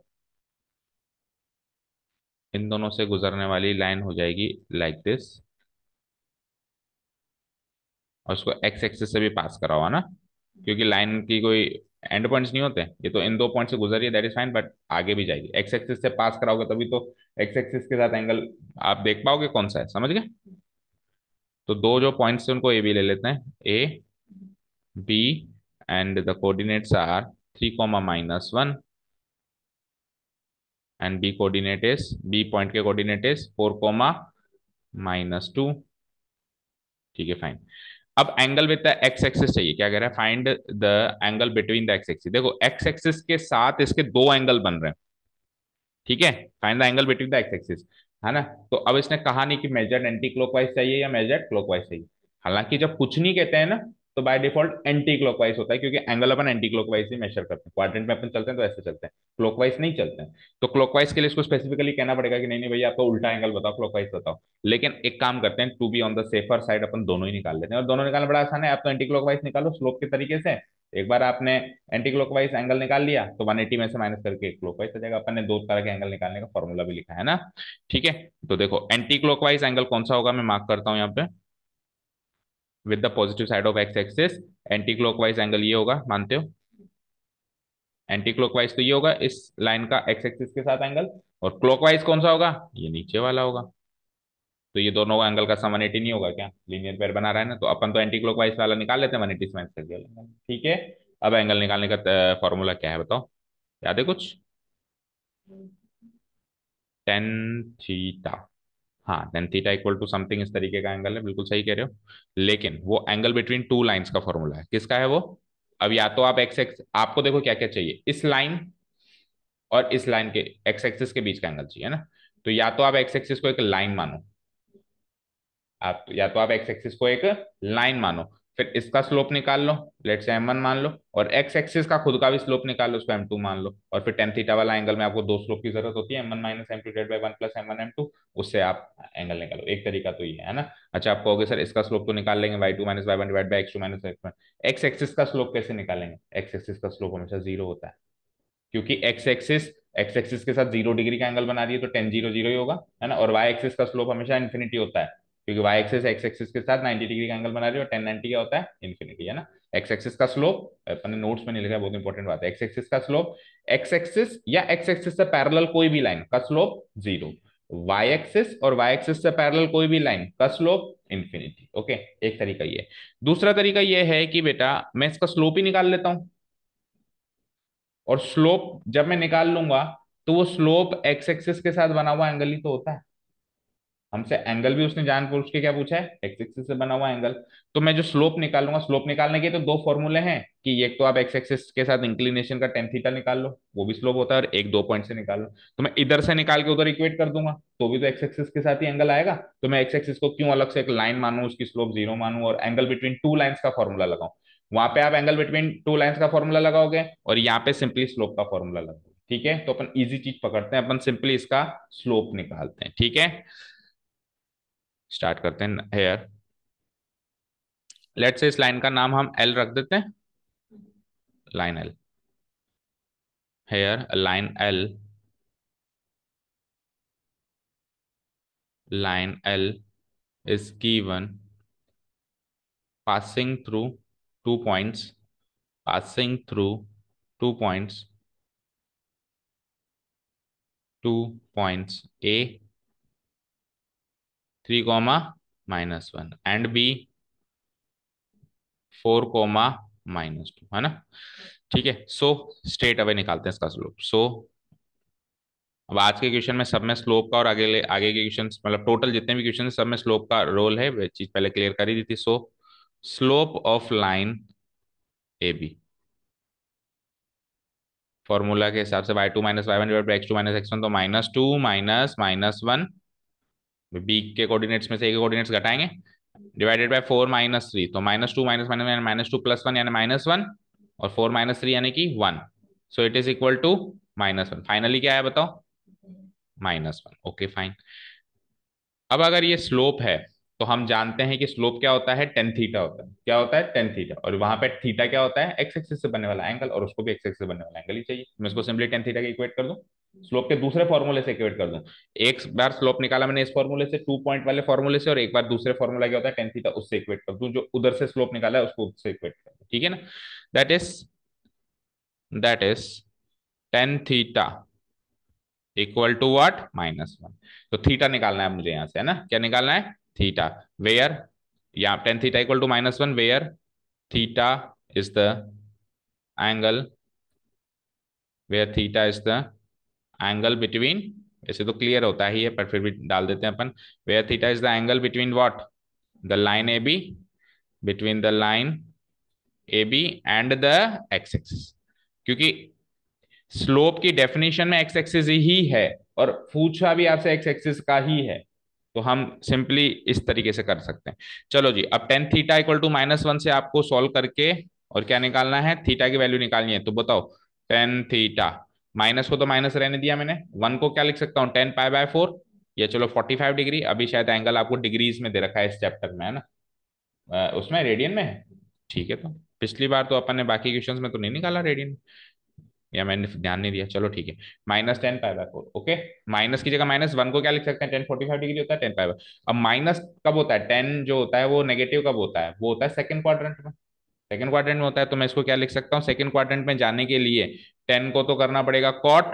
इन दोनों से गुजरने वाली लाइन हो जाएगी लाइक दिस, और उसको एक्स एक्सिस से भी पास करा हुआ ना, क्योंकि लाइन की कोई एंड पॉइंट्स नहीं होते, ये तो इन दो पॉइंट से गुजरी है दैट इज फाइन, बट आगे भी जाएगी, एक्स एक्सिस से पास कराओगे तभी तो एक्स एक्सिस के साथ एंगल आप देख पाओगे कौन सा है, समझ गए। तो दो जो पॉइंट्स है उनको ए बी ले लेते हैं, A B, and the coordinates are three comma minus one and B coordinate is, B point के coordinate is four comma minus two. ठीक है फाइन। अब angle with the x axis चाहिए, क्या कह रहा है, find the angle between the x axis. देखो एक्स एक्सिस के साथ इसके दो एंगल बन रहे हैं, ठीक है, find the angle between the x axis, है ना। तो अब इसने कहा नहीं कि मेजर्ड एंटी क्लॉकवाइज चाहिए या मेजर्ड क्लॉकवाइज चाहिए। हालांकि जब कुछ नहीं कहते हैं ना तो बाय डिफॉल्ट एंटी क्लॉकवाइज होता है, क्योंकि एंगल अपन एंटी क्लॉकवाइज ही मेजर करते हैं, क्वाड्रेंट में अपन चलते हैं तो ऐसे चलते हैं, क्लॉकवाइज नहीं चलते हैं। तो क्लॉकवाइज के लिए इसको स्पेसिफिकली कहना पड़ेगा कि नहीं नहीं भैया आपको उल्टा एंगल बताओ, क्लॉकवाइज बताओ। लेकिन एक काम करते हैं, to be on the safer side अपन दोनों ही निकाल लेते हैं, और दोनों निकालना बड़ा आसान है, आप तो एंटी क्लॉकवाइज निकालो स्लोप के तरीके से। एक बार आपने एंटी क्लॉकवाइज एंगल निकाल लिया तो वन एटी में से माइनस करके क्लॉकवाइज हो जाएगा। अपन ने दो तरह के एंगल निकालने का फॉर्मूला भी लिखा है ना, ठीक है। तो देखो एंटी क्लॉकवाइज एंगल कौन सा होगा, मैं मार्क करता हूं यहाँ पे, with the positive side of x axis, anti clockwise angle ये होगा, मानते हो, एंटी क्लॉकवाइज तो ये होगा इस लाइन का एक्स एक्सिस के साथ एंगल, और क्लॉकवाइज कौन सा होगा, ये नीचे वाला होगा। तो ये दोनों एंगल का सम वन एटी नहीं होगा क्या, लीनियर पेयर बना रहा है ना, तो अपन तो एंटी क्लॉकवाइज वाला निकाल लेते हैं, वन एटी से माइनस कर दिया, ठीक है। अब एंगल निकालने का फॉर्मूला क्या है बताओ, याद है कुछ, टेन थीटा, हाँ tan theta equal to something इस तरीके का एंगल है, बिल्कुल सही कह रहे हो। लेकिन वो एंगल बिटवीन टू लाइंस का फॉर्मूला है, किसका है वो। अब या तो आप एक्स एक्स, आपको देखो क्या क्या चाहिए, इस लाइन और इस लाइन के एक्स एक्सिस के बीच का एंगल चाहिए ना। तो या तो आप एक्स एक्सिस को एक लाइन मानो, आप या तो आप एक्स एक्सिस को एक लाइन मानो, फिर इसका स्लोप निकाल लो, लेट से एम वन मान लो, और एक्स एक्सिस का खुद का भी स्लोप निकाल लो, उसको एम टू मान लो, और फिर टेन थीटा वाला एंगल में आपको दो स्लोप की जरूरत होती है, m one minus M two divide by one plus m one M two, उससे आप एंगल निकालो, एक तरीका तो ये है ना। अच्छा आप कहोगे सर इसका स्लोप तो निकाल लेंगे, y two minus Y one divide by x two minus x one, x axis का स्लोप कैसे निकालेंगे, एक्स एक्सिस का स्लोप हमेशा जीरो होता है, क्योंकि एक्स एक्सिस एक्स एक्सिस के साथ जीरो डिग्री का एंगल बना रही है, तो टेन जीरो जीरो ही होगा, है ना। और वाई एक्सिस का स्लोप हमेशा इन्फिनिटी होता है, क्योंकि वाई एक्सिस एक्स एक्सिस के साथ नाइंटी डिग्री का एंगल बना रही है, और टेन नाइंटी क्या होता है, इन्फिनिटी, है ना। एक्स एक्सिस का स्लोप अपने नोट्स में नहीं लिखा है, बहुत इंपॉर्टेंट बात है, एक्स एक्सिस का स्लोप, एक्स एक्सिस या एक्स एक्सिस से पैरेलल कोई भी लाइन का स्लोप जीरो, वाई एक्सिस और वाई एक्सिस से पैरेलल कोई भी लाइन का स्लोप इन्फिनिटी। ओके, एक तरीका ये है। दूसरा तरीका ये है कि बेटा मैं इसका स्लोप ही निकाल लेता हूं, और स्लोप जब मैं निकाल लूंगा तो वो स्लोप एक्स एक्सिस के साथ बना हुआ एंगल ही तो होता है। हमसे एंगल भी उसने जान पूछ के क्या पूछा है, एक्स एक्सिस से बना हुआ एंगल। तो मैं जो स्लोप निकालूंगा, स्लोप निकालने के तो दो फॉर्मूले हैं कि एक तो आप एक्स एक्सिस के साथ इंक्लिनेशन का टेन थीटा निकाल लो, वो भी स्लोप होता है, और एक दो पॉइंट से निकाल लो। तो मैं इधर से निकाल के उधर इक्वेट कर दूंगा, तो भी तो एक्स एक्सिस के साथ ही एंगल आएगा। तो मैं एक्स एक्सिस को क्यों अलग से एक लाइन मानूं, उसकी स्लोप जीरो मानूं, और एंगल बिटवीन टू लाइन्स का फॉर्मूला लगाऊं। वहां पे आप एंगल बिटवीन टू लाइन्स का फॉर्मूला लगाओगे, और यहाँ पे सिंपली स्लोप का फॉर्मूला लगाओगे। ठीक है, तो अपन इजी चीज पकड़ते हैं, अपन सिंपली इसका स्लोप निकालते हैं। ठीक है, स्टार्ट करते हैं। हेयर, लेट्स से इस लाइन का नाम हम एल रख देते हैं, line L. Here line L, line L is given passing through two points, passing through two points, two points A, three comma minus one, and B, four comma minus two, है ना। ठीक है, so straight away निकालते हैं इसका slope. सो अब आज के क्वेश्चन में सब में स्लोप का, और आगे आगे के क्वेश्चन मतलब टोटल जितने भी क्वेश्चन है सब में स्लोप का रोल है, वे चीज पहले क्लियर कर ही दी थी। So slope of line A B, formula के हिसाब से y two minus Y one divide by x two minus x one, तो minus two minus minus one, B के कोऑर्डिनेट्स में से ए के कोऑर्डिनेट्स घटाएंगे, divided by four minus three, तो minus two minus minus minus two plus one यानी minus one, और four minus three यानी कि one. So it is equal to minus one. Finally क्या है बताओ, माइनस वन। Okay fine. अब अगर ये स्लोप है तो हम जानते हैं कि स्लोप क्या होता है, टेन थीटा होता है। क्या होता है, टेन थीटा, और वहां पे थीटा क्या होता है, एक्स एक्सिस से बनने वाला एंगल, और उसको भी एक्स एक्सिस से बनने वाला एंगल ही चाहिए। मैं इसको सिंपली टेन थीटा के इक्वेट कर दूं, स्लोप के दूसरे फॉर्मूले से इक्वेट कर दूं। एक बार स्लोप निकाला मैंने इस फॉर्मूले से, टू पॉइंट वाले फॉर्मूले से, और एक बार दूसरे फॉर्मूला क्या होता है, टेन थीटा, उससे इक्वेट कर दूं। जो उधर से स्लोप निकाला है उसको उससे इक्वेट कर दूं। ठीक है ना। That is that is tan theta equal to what, minus one. तो थीटा निकालना है मुझे यहां से, है ना। क्या निकालना है, थीटा। वेयर, यहाँ tan theta equal to minus one, where theta is the angle, where theta is the angle between, वैसे तो क्लियर होता ही है पर फिर भी डाल देते हैं अपन, where theta is the angle between what, the line A B, between the line A B and the x axis. क्योंकि स्लोप की डेफिनेशन में एक्स एक्सिस ही है, और पूछा भी आपसे एक्स एक्सिस का ही है, तो हम सिंपली इस तरीके से कर सकते हैं। चलो जी, अब tan theta equal to minus one से आपको सॉल्व करके और क्या निकालना है, थीटा की वैल्यू निकालनी है। तो बताओ, टेन थीटा, माइनस को तो माइनस रहने दिया मैंने, वन को क्या लिख सकता हूँ, टेन पाई बाय फोर, ये चलो फोर्टी फाइव डिग्री। अभी शायद एंगल आपको डिग्रीज में दे रखा है इस चैप्टर में, है ना। अ, उसमें रेडियन में है। ठीक है, तो पिछली बार तो अपन ने बाकी क्वेश्चंस में तो नहीं निकाला रेडियन, या मैंने ध्यान नहीं दिया। चलो ठीक है, minus tan pi by four. Okay, minus की जगह माइनस वन को क्या लिख सकते हैं, टेन फोर्टी फाइव डिग्री होता है, टेन पाई बाय। अब माइनस कब होता है, टेन जो होता है वो नेगेटिव कब होता है, वो होता है सेकंड क्वाड्रेंट में। सेकंड क्वाड्रेंट में होता है, तो मैं इसको क्या लिख सकता हूँ, सेकंड क्वाड्रेंट में जाने के लिए टेन को तो करना पड़ेगा कॉट,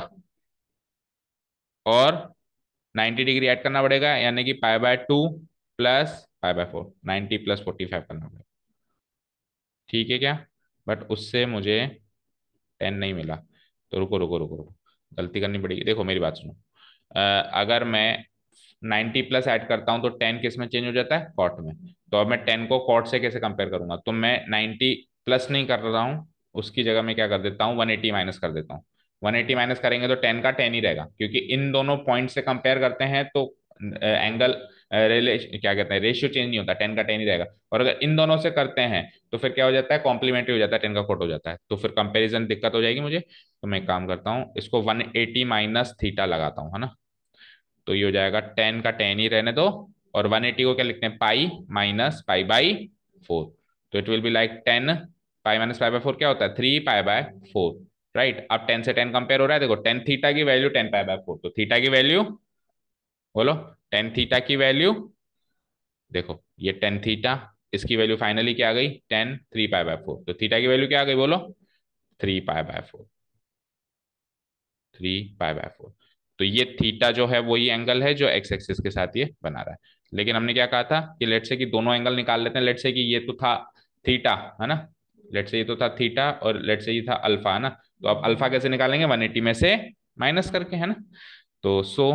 और नाइन्टी डिग्री ऐड करना पड़ेगा, यानी कि pi by two plus pi by four, ninety plus forty five करना पड़ेगा। ठीक है क्या, बट उससे मुझे टेन नहीं मिला। तो रुको रुको रुको रुको, गलती करनी पड़ेगी। देखो मेरी बात सुनो, अ, अगर मैं नाइन्टी प्लस ऐड करता हूं तो टेन किस में चेंज हो जाता है, कॉट में। तो अब मैं टेन को कॉट से कैसे कंपेयर करूंगा, तो मैं नाइन्टी प्लस नहीं कर रहा हूँ, उसकी जगह मैं क्या कर देता हूँ, वन एटी माइनस कर देता हूँ। वन एटी माइनस करेंगे तो टेन का टेन ही रहेगा, क्योंकि इन दोनों पॉइंट से कंपेयर करते हैं तो एंगल रिलेशन क्या कहते हैं, रेशियो चेंज नहीं होता, टेन का टेन ही रहेगा। और अगर इन दोनों से करते हैं तो फिर क्या हो जाता है, कॉम्प्लीमेंट्री हो जाता है, टेन का कोट हो जाता है, तो फिर कंपैरिजन दिक्कत हो जाएगी मुझे। तो मैं एक काम करता हूँ, इसको वन एटी माइनस थीटा लगाता हूँ, है ना। तो ये हो जाएगा, टेन का टेन ही रहने दो, और वन एटी को क्या लिखते हैं, pi minus pi by four. तो it will be like tan pi minus pi by four क्या होता है, three pi by four. Right, अब टेन से टेन कंपेयर हो रहा है, देखो टेन थीटा की value tan pi by four, तो थीटा की वैल्यू बोलो, टेन थीटा की वैल्यू देखो, ये टेन थीटा, इसकी वैल्यू फाइनली क्या आ गई, tan three pi by four, तो थीटा की वैल्यू क्या आ गई बोलो, three pi by four, three pi by four. तो ये थीटा जो है वही एंगल है जो एक्स एक्सिस के साथ ये बना रहा है। लेकिन हमने क्या कहा था कि लेट से कि दोनों एंगल निकाल लेते हैं। लेट से कि ये तो था थीटा, है ना, लेट से ये तो था थीटा और लेट से ये था अल्फा, है ना। तो अब अल्फा कैसे निकालेंगे, वन एटी में से माइनस करके, है ना। तो सो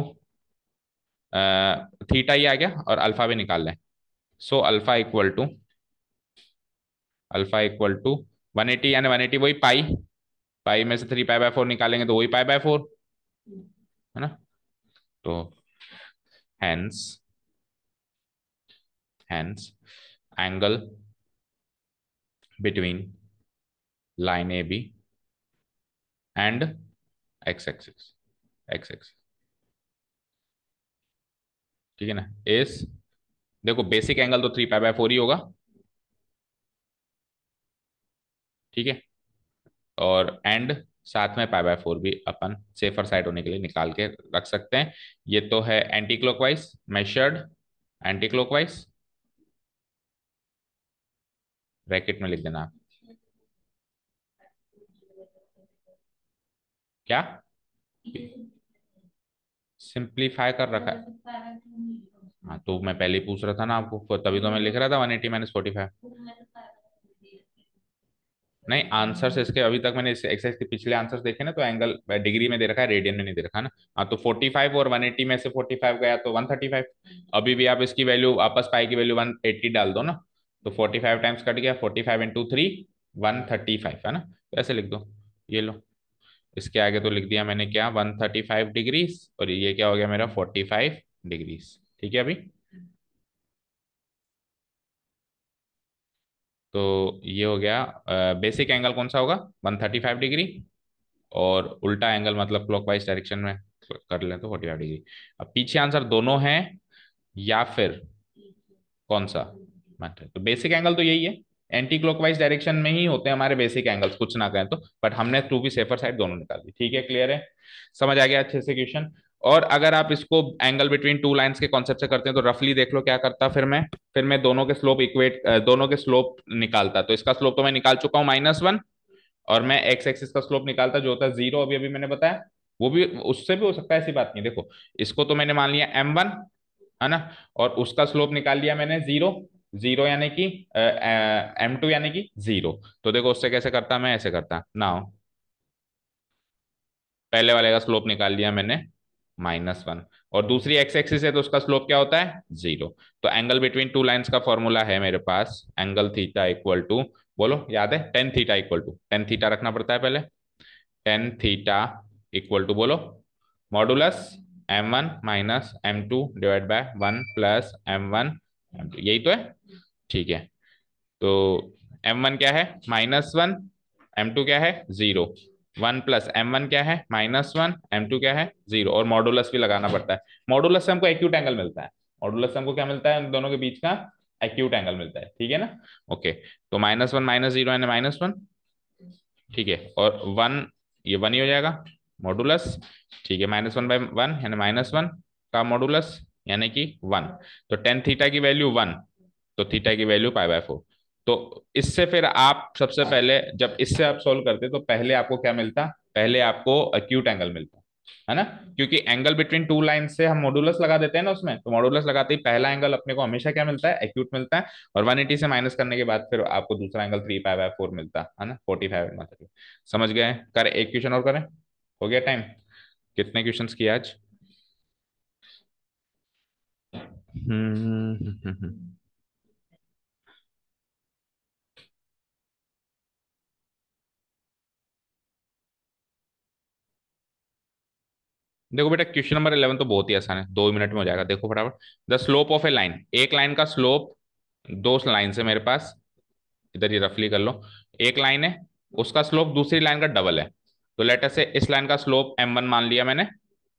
थीटा ही आ गया और अल्फा भी निकाल लें। So alpha equal to alpha equal to one eighty, यानी वन एटी वही पाई, पाई में से थ्री पाई बाय फोर निकालेंगे तो वही पाई बाय फोर, है ना। तो hence hence angle between line A B and x axis x axis, ठीक है ना। इस देखो बेसिक एंगल तो थ्री पाई बाय फोर ही होगा, ठीक है। और एंड साथ में पाई बाय फोर भी अपन सेफर साइड होने के लिए निकाल के रख सकते हैं। ये तो है anti clockwise measured, anti clockwise bracket में लिख देना आप। क्या सिंप्लीफाई कर रखा है? हाँ तो मैं पहले ही पूछ रहा था ना आपको, तभी तो मैं लिख रहा था one eighty minus forty five. नहीं, आंसर्स इसके अभी तक मैंने इस एक्सरसाइज के पिछले आंसर्स देखे ना, तो एंगल डिग्री में दे रखा है, रेडियन में नहीं दे रखा ना। हाँ तो फोर्टी फाइव और वन एटी में से फोर्टी फाइव गया तो वन थर्टी फाइव। अभी भी आप इसकी वैल्यू वापस पाई की वैल्यू वन एटी डाल दो ना, तो फोर्टी फाइव टाइम्स कट गया, forty five into three one thirty five, है ना। तो ऐसे लिख दो, ये लो, इसके आगे तो लिख दिया मैंने क्या, वन थर्टी फाइव डिग्रीज, और ये क्या हो गया मेरा फोर्टी फाइव डिग्रीज, ठीक है। अभी तो ये हो गया बेसिक एंगल कौन सा होगा, वन थर्टी फाइव डिग्री, और उल्टा एंगल मतलब क्लॉकवाइज डायरेक्शन में कर लें तो फोर्टी फाइव डिग्री। अब पीछे आंसर दोनों हैं या फिर कौन सा, मतलब तो बेसिक एंगल तो यही है, एंटी क्लॉकवाइज डायरेक्शन में ही होते हैं हमारे बेसिक एंगल्स, कुछ ना कहें तो। बट हमने टू बी सेफर साइड दोनों निकाल दी, ठीक है, क्लियर है, समझ आ गया अच्छे से क्वेश्चन। और अगर आप इसको एंगल बिटवीन टू लाइंस के कॉन्सेप्ट से करते हैं तो रफली देख लो क्या करता, फिर मैं फिर मैं दोनों के स्लोप इक्वेट दोनों के स्लोप निकालता। तो इसका स्लोप तो मैं निकाल चुका हूँ माइनस वन, और मैं एक्स एक्सिस का स्लोप निकालता जो होता है जीरो, अभी अभी मैंने बताया। वो भी उससे भी हो सकता है, ऐसी बात नहीं। देखो इसको तो मैंने मान लिया एम वन, है ना, और उसका स्लोप निकाल लिया मैंने जीरो, जीरो यानी कि एम टू यानी कि जीरो। तो देखो उससे कैसे करता, मैं ऐसे करता ना, पहले वाले का स्लोप निकाल लिया मैंने माइनस वन, और दूसरी एक्स एक्सिस है तो उसका स्लोप क्या होता है, जीरो। तो एंगल बिटवीन टू लाइंस का फॉर्मूला है मेरे पास, एंगल थीटा इक्वल टू, बोलो याद है, tan theta equal to, tan theta रखना पड़ता है पहले, टेन थीटा इक्वल टू बोलो modulus m one minus M two divide by one plus m one M two, यही तो है, ठीक है। तो एम वन क्या है माइनस वन, एम टू क्या है zero, one plus m one क्या है माइनस वन, एम टू क्या है जीरो, और मॉडुलस भी लगाना पड़ता है। मॉडुलस से हमको एक्यूट एंगल मिलता है, मॉडुलस से हमको क्या मिलता है, उन दोनों के बीच का एक्यूट एंगल मिलता है, ठीक है ना। ओके, तो माइनस वन माइनस जीरो यानी माइनस वन, ठीक है, और वन ये वन ही हो जाएगा मॉडुलस, ठीक है, माइनस वन बाई वन यानी माइनस वन का मॉडुलस यानी कि वन। तो टेन थीटा की वैल्यू वन, तो थीटा की वैल्यू पाई बाय फोर। तो इससे फिर आप सबसे पहले जब इससे आप सोल्व करते तो पहले आपको क्या मिलता, पहले आपको अक्यूट एंगल मिलता, है ना। क्योंकि एंगल बिटवीन टू लाइन से हम मॉडुलस लगा देते हैं ना उसमें, तो मॉडुलस लगाते ही पहला एंगल अपने को हमेशा क्या मिलता है, एक्यूट मिलता है। और वन एटी से माइनस करने के बाद फिर आपको दूसरा angle three pi by four मिलता है ना, फोर्टी फाइव मतलब। समझ गए, करें एक क्वेश्चन और करें, हो गया टाइम, कितने क्वेश्चंस किए आज। हम्म हम्म, हम्म, हम्म। देखो बेटा क्वेश्चन नंबर इलेवन तो बहुत ही आसान है, दो मिनट में हो जाएगा, देखो फटाफट। The slope of a line, एक लाइन का स्लोप, दो लाइन से मेरे पास, इधर ही रफली कर लो, एक लाइन है उसका स्लोप दूसरी लाइन का डबल है। तो लेटर से इस लाइन का स्लोप एम वन मान लिया मैंने,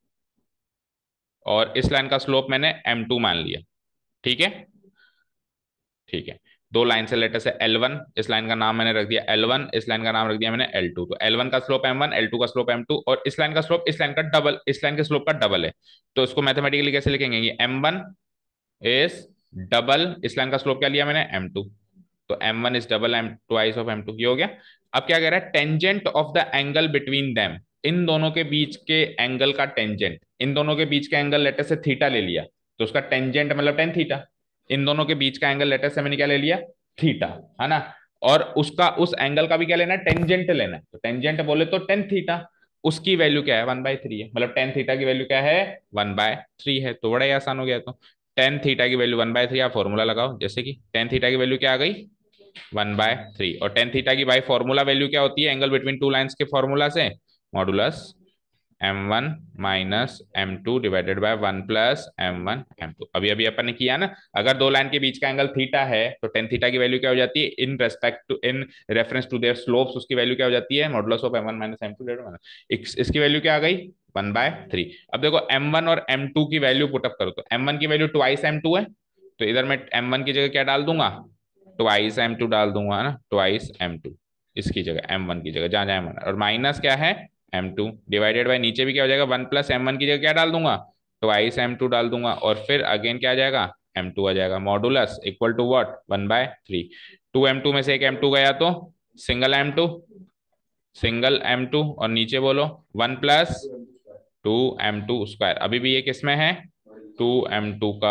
और इस लाइन का स्लोप मैंने एम टू मान लिया, ठीक है, ठीक है। दो लाइन से लेटर से एल वन, इस लाइन का नाम मैंने रख दिया एल वन, इस लाइन का नाम रख दिया मैंने एल टू। तो एल वन का slope m one, L two का स्लोप एम टू, और इस लाइन का स्लोप इस लाइन का डबल, इस लाइन के स्लोप का डबल है। तो इसको मैथमेटिकली कैसे लिखेंगे, ये एम वन इज डबल, इस लाइन का स्लोप क्या लिया मैंने एम टू, तो M one is double m twice of m two, ये हो गया। अब क्या कह रहा है, tangent of the angle between them, इन दोनों के बीच के एंगल का टेंजेंट, इन दोनों के बीच का एंगल लेटर से थीटा ले लिया, तो उसका टेंजेंट मतलब टेन थीटा। इन दोनों के बीच का एंगल लेटर से मैंने क्या ले लिया, थीटा, है ना। और उसका उस एंगल का भी क्या लेना है, टेंजेंट लेना है। तो टेंजेंट बोले तो टेन थीटा, उसकी वैल्यू क्या है, वन बाय थ्री है। मतलब टेन थीटा की वैल्यू क्या है, वन बाय थ्री है। तो बड़ा ही आसान हो गया। तो टेन थीटा की वैल्यू वन बाय थ्री, आप फॉर्मूला लगाओ, जैसे कि टेन थीटा की वैल्यू क्या आ गई, वन बाय थ्री। और टेन थीटा की बाई फॉर्मूला वैल्यू क्या होती है, एंगल बिटवीन टू लाइंस के फॉर्मूला से, modulus m one minus M two divided by one plus m one M two. अभी अभी अपन ने किया ना, अगर दो लाइन के बीच का एंगल थीटा है तो टेन थीटा की वैल्यू क्या हो जाती है, in respect to, in reference to their slopes, उसकी वैल्यू क्या हो जाती है, modulus of m one minus M two. इसकी वैल्यू क्या आ गई, वन बाय थ्री। अब देखो एम वन और एम टू की वैल्यू पुटअप करो, तो एम वन की वैल्यू ट्वाइस एम टू है, तो इधर मैं एम वन की जगह क्या डाल दूंगा, ट्वाइस एम टू डाल दूंगा, है ना, ट्वाइस एम टू इसकी जगह, एम वन की जगह जहां जहां एम वन, और माइनस क्या है, एम टू डिवाइडेड बाय नीचे भी क्या हो जाएगा, वन प्लस एम वन की जगह क्या डाल दूंगा, ट्वाइस एम टू डाल दूंगा, और फिर अगेन क्या आ जाएगा, एम टू आ जाएगा। Modulus equal to what, one by three. Two M two में से एक एम टू गया तो single m two, single m two, और नीचे बोलो one plus two M two square. अभी भी ये किसमें है, टू एम टू का,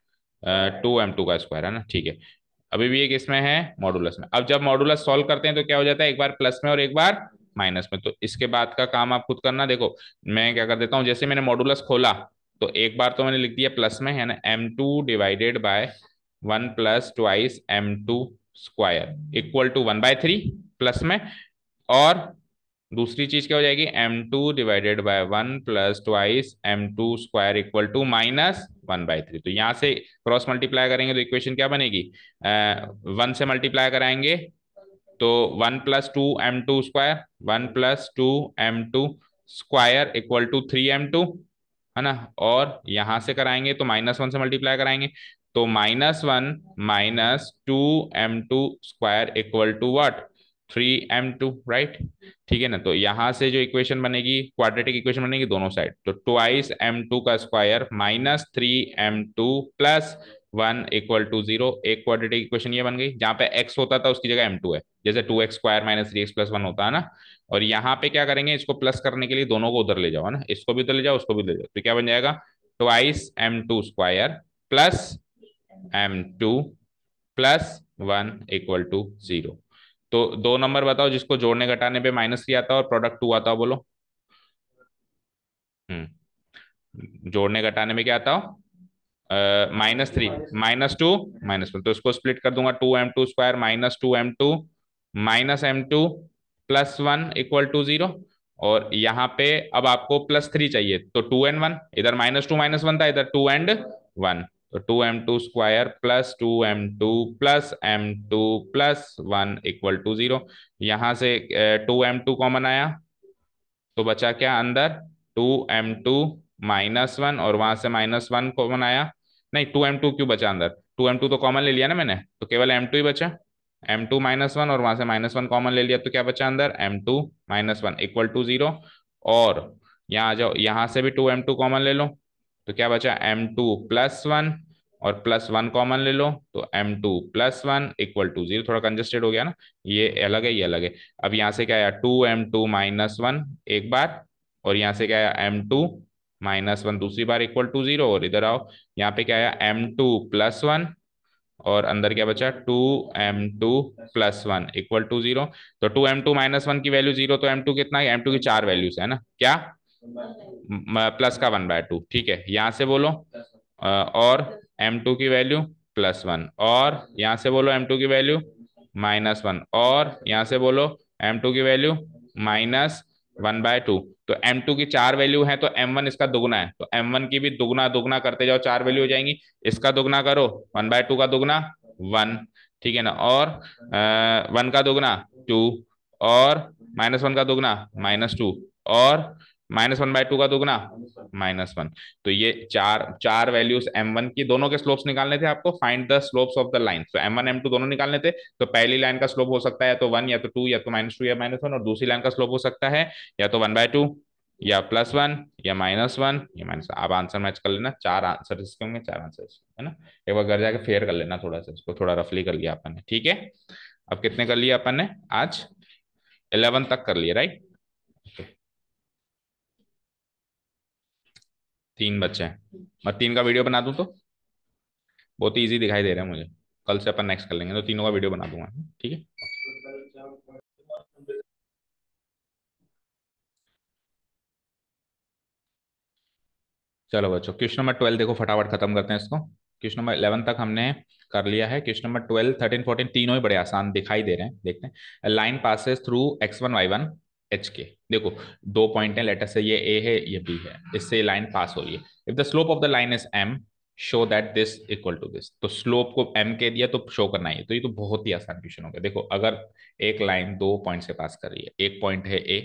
टू एम टू का स्क्वायर, है ना, ठीक है। अभी भी ये किसमें है, मॉडुलस में। अब जब मॉडुलस सॉल्व करते हैं तो क्या हो जाता है, एक बार प्लस में और एक बार माइनस में। तो इसके बाद का काम आप खुद करना। देखो मैं क्या कर देता हूँ, जैसे मैंने मॉडुलस खोला तो एक बार तो मैंने लिख दिया प्लस में, है ना, m two divided by one plus twice M two square equal to one by three plus में। और दूसरी चीज क्या हो जाएगी, m two divided by one plus twice M two square equal to minus one by three. तो यहां से क्रॉस मल्टीप्लाई करेंगे तो इक्वेशन क्या बनेगी, वन से मल्टीप्लाई कराएंगे तो one plus two M two square, one plus two M two square equal to three M two, है ना। और यहां से कराएंगे तो माइनस वन से मल्टीप्लाई कराएंगे तो minus one minus two M two square equal to what, three M two, right. ठीक है ना। तो यहां से जो इक्वेशन बनेगी, क्वाड्रेटिक इक्वेशन बनेगी दोनों साइड, तो ट्वाइस एम टू का square minus three M two plus one equal to zero. एक क्वाड्रेटिक इक्वेशन ये बन गई, जहां पे एक्स होता था उसकी जगह एम टू है, जैसे two X square minus three X plus one होता है ना। और यहाँ पे क्या करेंगे, इसको प्लस करने के लिए दोनों को उधर ले जाओ, है ना, इसको भी उधर ले जाओ उसको भी ले जाओ, तो क्या बन जाएगा, twice M two square plus M two plus one equal to zero. तो दो नंबर बताओ जिसको जोड़ने घटाने पे माइनस थ्री आता है और प्रोडक्ट टू आता हो, बोलो। हम्म जोड़ने घटाने में क्या आता हो, minus three, minus two, minus one. तो इसको स्प्लिट कर दूंगा, two M two square minus two M two minus M two plus one equal to zero. और यहाँ पे अब आपको प्लस थ्री चाहिए तो टू एंड वन, इधर माइनस टू माइनस वन था, इधर टू एंड वन, तो two M two square plus two M two plus M two plus one equal to zero. यहाँ से टू एम टू कॉमन आया तो बचा क्या अंदर, two M two minus one, और वहां से माइनस वन कॉमन आया, नहीं टू एम टू क्यों बचा अंदर, टू एम टू तो कॉमन ले लिया ना मैंने, तो केवल एम टू ही बचा, एम टू माइनस वन, और वहां से माइनस वन कॉमन ले लिया तो क्या बचा अंदर, M two minus one equal to zero. और यहाँ आ जाओ, यहाँ से भी टू एम टू कॉमन ले लो तो क्या बचा, एम टू प्लस वन, और प्लस वन कॉमन ले लो तो M two plus one equal to zero. थोड़ा कंजेस्टेड हो गया ना, ये अलग है ये अलग है। अब यहाँ से क्या आया, two M two minus one एक बार, और यहाँ से क्या आया, एम टू माइनस वन दूसरी बार इक्वल टू जीरो। और इधर आओ, यहाँ पे क्या आया, एम टू प्लस वन, और अंदर क्या बचा, two M two plus one equal to zero. तो two M two minus one की वैल्यू जीरो, तो एम टू कितना है, एम टू की चार वैल्यूज है ना, क्या, प्लस का वन बाय टू, ठीक है। यहाँ से बोलो अ, और एम टू की वैल्यू प्लस वन, और यहाँ से बोलो एम टू की वैल्यू माइनस वन, और यहाँ से बोलो एम टू की value minus one by two. तो एम टू की चार वैल्यू है तो एम वन इसका दुगना है, तो एम वन की भी दुगना दुगना करते जाओ, चार वैल्यू हो जाएंगी, इसका दुगना करो, वन बाय टू का दुगना वन, ठीक है ना, और वन का दुगना टू, और माइनस वन का दुगना माइनस टू, और माइनस वन बाय टू का दुगना माइनस वन। तो ये चार चार वैल्यूज एम वन की, दोनों के स्लोप्स निकालने थे आपको, find the slopes of the line. तो एम वन एम टू दोनों निकालने थे, तो पहली लाइन का स्लोप हो सकता है या तो वन या तो टू या तो माइनस टू या माइनस वन, और दूसरी लाइन का स्लोप हो सकता है या तो वन बाय टू या प्लस वन या माइनस वन या माइनस। आप आंसर मैच कर लेना, चार आंसर इसके होंगे, चार आंसर है ना। एक बार घर जाके फेयर कर लेना, थोड़ा सा इसको थोड़ा रफली कर लिया अपन ने, ठीक है। अब कितने कर लिया अपन ने आज, इलेवन तक कर लिए, राइट। तीन बच्चे हैं, मैं तीन का वीडियो बना दूं तो बहुत इजी दिखाई दे रहा है मुझे। कल से अपन नेक्स्ट कर लेंगे, तो तीनों का वीडियो बना दूंगा, ठीक है। चलो बच्चों, क्वेश्चन नंबर ट्वेल्व देखो, फटाफट खत्म करते हैं इसको। क्वेश्चन नंबर इलेवन तक हमने कर लिया है। Question number twelve, thirteen, fourteen तीनों ही बड़े आसान दिखाई दे रहे हैं, देखते हैं। Line passes through X one Y one H K. देखो, दो पॉइंट है, लेटर से ये ए है ये बी है, इससे लाइन पास हो रही है। If the slope of the line is M, show that this equal to this. तो स्लोप को एम के दिया तो शो करना है, तो ये तो बहुत ही आसान क्वेश्चन हो गया। देखो, अगर एक लाइन दो पॉइंट से पास कर रही है, एक पॉइंट है ए,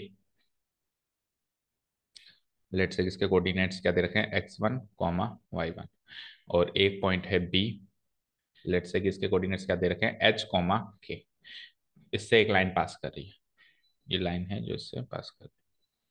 लेट से इसके कोऑर्डिनेट्स क्या दे रखे हैं, X one comma Y one, और एक पॉइंट है बी, लेट से इसके कोऑर्डिनेट्स क्या दे रखे हैं, एच कॉमा के। इससे एक लाइन पास कर रही है, ये लाइन है जो इससे पास कर रही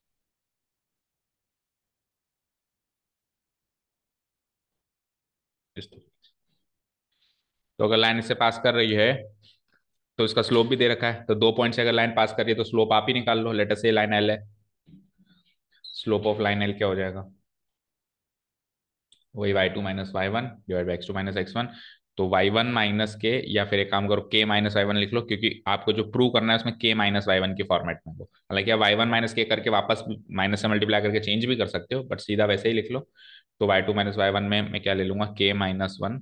है इस तरीके से। तो अगर लाइन इससे पास कर रही है तो इसका स्लोप भी दे रखा है, तो दो पॉइंट से अगर लाइन पास कर रही है तो स्लोप आप ही निकाल लो। लेटर से लाइन एल है, स्लोप ऑफ लाइन एल क्या हो जाएगा, वही Y two minus Y one divide by x two minus x one. तो वाई वन माइनस के, या फिर एक काम करो के माइनस वाई वन लिख लो, क्योंकि आपको जो प्रूव करना है उसमें के माइनस वाई वन के फॉर्मेट में हो। हालांकि आप वाई वन माइनस के करके वापस माइनस से मल्टीप्लाई करके चेंज भी कर सकते हो, बट सीधा वैसे ही लिख लो। तो Y two minus Y one में मैं क्या ले लूंगा, K minus one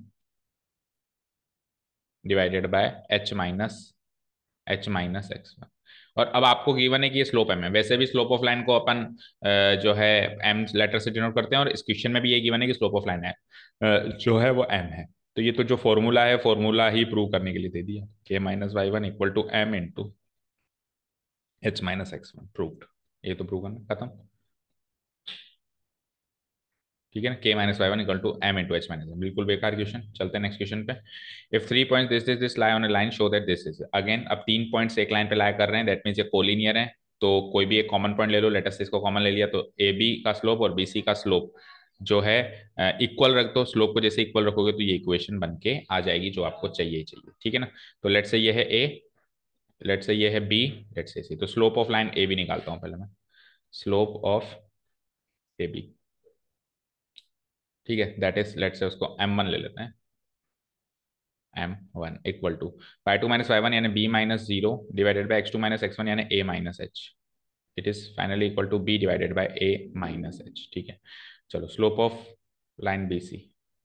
divided by H minus H minus x one. और अब आपको गिवन है कि ये स्लोप एम है। वैसे भी स्लोप ऑफ लाइन को अपन अ, जो है एम लेटर से डिनोट करते हैं, और इस क्वेश्चन में भी ये गिवन है कि स्लोप ऑफ लाइन है अ, जो है वो एम है। तो ये तो जो फॉर्मूला है, फॉर्मूला ही प्रूव करने के लिए दे दिया, K minus Y one equal to M into H minus x one, proved. ये तो प्रूव करना खत्म, ठीक है ना। K minus Y one equal to M into H minus, बिल्कुल बेकार क्वेश्चन। चलते हैं नेक्स्ट क्वेश्चन पे। If three point this this this lie on a line, show that this is. Again, अब तीन पॉइंट्स एक लाइन पे लाई कर रहे हैं, दैट मीन्स ये कोलिनियर है। तो कोई भी एक कॉमन पॉइंट ले लो, लेटर से इसको कॉमन ले लिया, तो ए बी का स्लोप और बी सी का स्लोप जो है इक्वल रख दो। स्लोप को जैसे इक्वल रखोगे तो ये इक्वेशन बन के आ जाएगी जो आपको चाहिए ही चाहिए, ठीक है ना। तो लेट से ये है ए, लेट से ये है बी, लेट से सी। तो slope of line A B निकालता हूँ पहले मैं, स्लोप ऑफ ए बी, ठीक है। दैट इज, लेट से उसको एम वन ले लेते हैं, M one equal to Y two minus Y one यानी B minus zero divided by x two minus x one यानी A minus H. It is finally equal to B divided by A minus H, ठीक है। चलो, slope of line B C,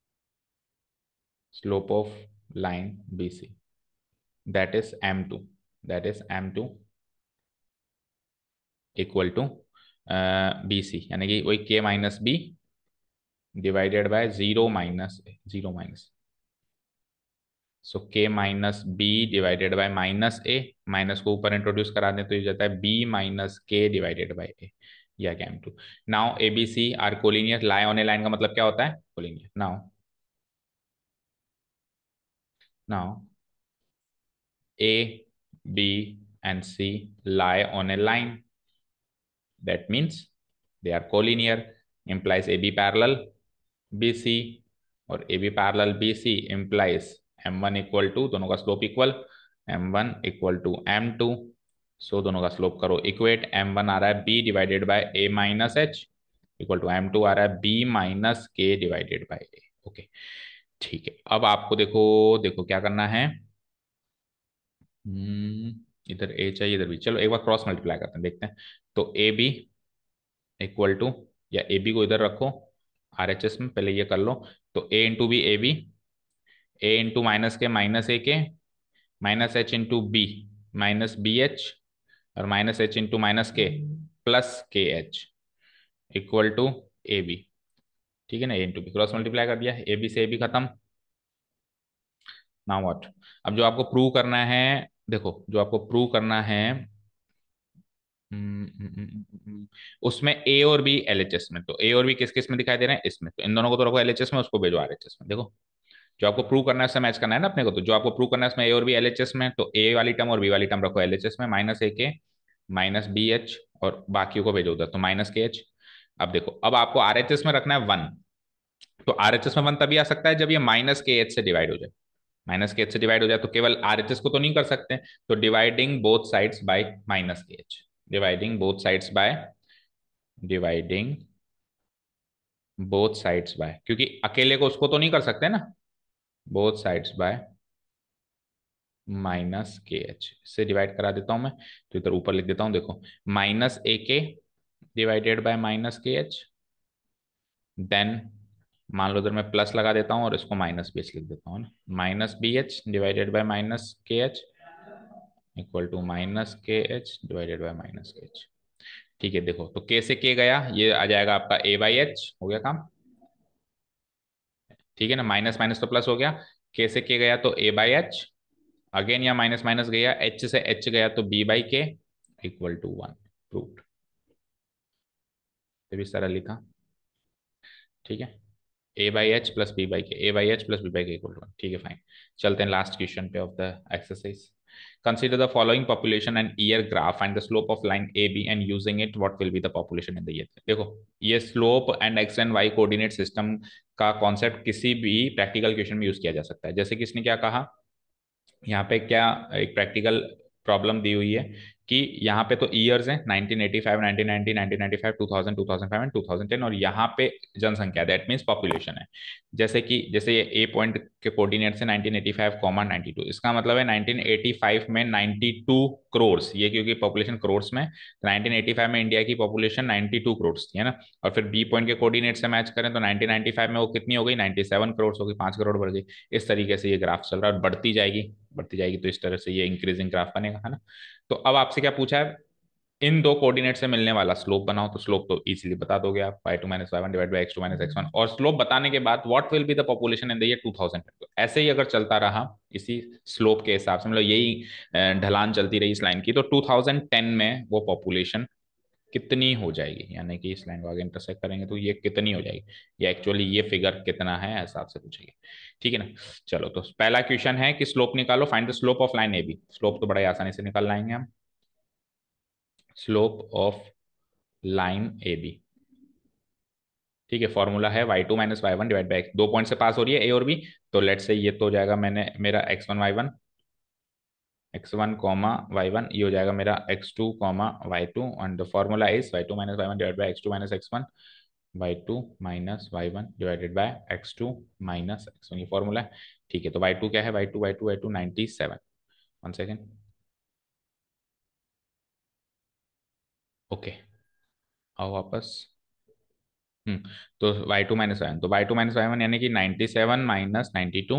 slope of line B C, that is M two, that is M two equal to B C, यानी कि वही K minus B divided by zero minus zero minus, so K minus B divided by minus A. Minus को ऊपर introduce करा दें तो ये जाता है B minus K divided by A, या क्या M two. Now A B C are collinear. Lie on a line का मतलब क्या होता है, collinear. Now now A B and C lie on a line, that means they are collinear, implies A B parallel B C, और A B parallel B C implies M one equal to, दोनों का slope equal, M one equal to M two. So दोनों का slope करो equate, M one आ रहा है B divided by A minus H equal to M two आ रहा है B minus K divided by A। Okay, ठीक है। अब आपको देखो देखो क्या करना है। हम्म, इधर ए चाहिए, इधर भी। चलो एक बार क्रॉस मल्टीप्लाई करते हैं, देखते हैं। तो ए बी इक्वल टू, या ए बी को इधर रखो आर एच एस में, पहले ये कर लो। तो A into B A B, A into minus K minus A K, minus H into B minus B H, और minus H into minus K plus K H equal to A B, ठीक है ना। A into B cross multiply कर दिया, A B से A B खत्म। Now what, अब जो आपको प्रूव करना है, देखो जो आपको प्रूव करना है, हम्म, हम्म, हम्म, हम्म, हम्म, उसमें ए और बी एल एच एस में। तो ए और बी किस किस में दिखाई दे रहे हैं, इसमें। तो इन दोनों को तो रखो एल एच एस में, उसको भेजो आर एच एस में। देखो, जो आपको प्रूव करना है उससे मैच करना है ना अपने को। तो जो आपको प्रूव करना है उसमें ए और बी एल एच एस में, तो ए वाली टर्म और बी वाली टर्म रखो एल एच एस में, minus A K minus B H, और बाकियों को भेजो उधर, तो माइनस के एच। अब देखो, अब आपको आर एच एस में रखना है वन। तो आर एच एस में वन तभी आ सकता है जब ये माइनस के एच से डिवाइड हो जाए। माइनस के एच से डिवाइड हो जाए तो केवल आर एच एस को तो नहीं कर सकते। तो dividing both sides by minus K H, dividing both sides by, dividing both sides by, क्योंकि अकेले को उसको तो नहीं कर सकते ना, both sides by minus K H, इससे डिवाइड करा देता हूं मैं, तो इधर ऊपर लिख देता हूं, देखो minus A K divided by minus K H, then मान लो इधर मैं प्लस लगा देता हूँ और इसको माइनस बी एच लिख देता हूँ ना, minus B H divided by minus K H equal to minus K H divided by minus K H. ठीक है, देखो तो के से के गया, ये आ जाएगा आपका ए बाई एच, हो गया काम। ठीक है ना, माइनस माइनस तो प्लस हो गया, के से के गया तो ए बाई एच, अगेन या माइनस माइनस गया, एच से एच गया तो B by K equal to one, proved. तो भी सरल लिखा। ठीक है, A by H plus B by K, A by H plus B by K equal to one. ठीक है फाइन। चलते हैं लास्ट क्वेश्चन पे of the exercise. Consider the following population and year graph and the slope of line A B and using it what will be the population in the year. देखो ये slope and X and Y coordinate system का concept किसी भी practical question में use किया जा सकता है। जैसे किसने क्या कहा, यहाँ पे क्या एक प्रैक्टिकल प्रॉब्लम दी हुई है कि यहाँ पे तो ईयर्स हैं nineteen eighty five, nineteen ninety, nineteen ninety five, two thousand, two thousand five and two thousand ten, और यहाँ पे जनसंख्या, दैट मीन्स पॉपुलेशन है। जैसे कि जैसे ये ए पॉइंट के कोऑर्डिनेट से nineteen eighty five comma ninety two, इसका मतलब है नाइनटीन एटी फाइव में नाइंटी टू करोड़, ये क्योंकि पॉपुलेशन करोड़ में, नाइनटीन एटी फाइव में इंडिया की पॉपुलेशन नाइंटी टू करोड़ थी, है ना। और फिर बी पॉइंट के कोऑर्डिनेट से मैच करें तो नाइनटीन नाइंटी फाइव में वो कितनी हो गई, नाइंटी सेवन करोड़ हो गई, पांच करोड़ बढ़ गई। इस तरीके से ये ग्राफ चल रहा है और बढ़ती जाएगी, बढ़ती जाएगी, तो इस तरह से ये इंक्रीजिंग ग्राफ बनेगा, है ना। तो अब आपसे क्या पूछा है, इन दो कोऑर्डिनेट से मिलने वाला स्लोप बनाओ, तो स्लोप तो इजीली बता दोगे आप, Y two minus Y one divide by x two minus x one, और स्लोप बताने के बाद what will be the population in the year two thousand. तो ऐसे ही अगर चलता रहा इसी स्लोप के हिसाब से, मतलब यही अ, ढलान चलती रही इस लाइन की, तो टू थाउज़ेंड टेन में वो पॉपुलेशन कितनी हो जाएगी, यानी कि इस लाइन को आगे इंटरसेक्ट करेंगे तो ये कितनी हो जाएगी, या एक्चुअली ये फिगर कितना है, ऐसा आपसे पूछेंगे। ठीक है ना। चलो तो पहला क्वेश्चन है कि स्लोप निकालो, find the slope of line A B. Slope तो बड़ा ही आसानी से निकाल लाएंगे हम, slope of line A B. ठीक है, फॉर्मूला है Y two minus Y one divide by X, दो पॉइंट से पास हो रही है ए और बी, तो लेट से ये तो हो जाएगा मैंने मेरा x one Y one, x one comma Y one, ये हो जाएगा मेरा x two comma y two, and the formula is y two minus Y one divide by x two minus x one by two minus Y one divided by x two minus x one, ये formula है। ठीक है, तो Y two क्या है, Y two Y two Y two ninety seven. One second, okay, आओ वापस। Hmm, तो Y two minus Y one, तो Y two minus Y one यानी कि ninety seven minus ninety two.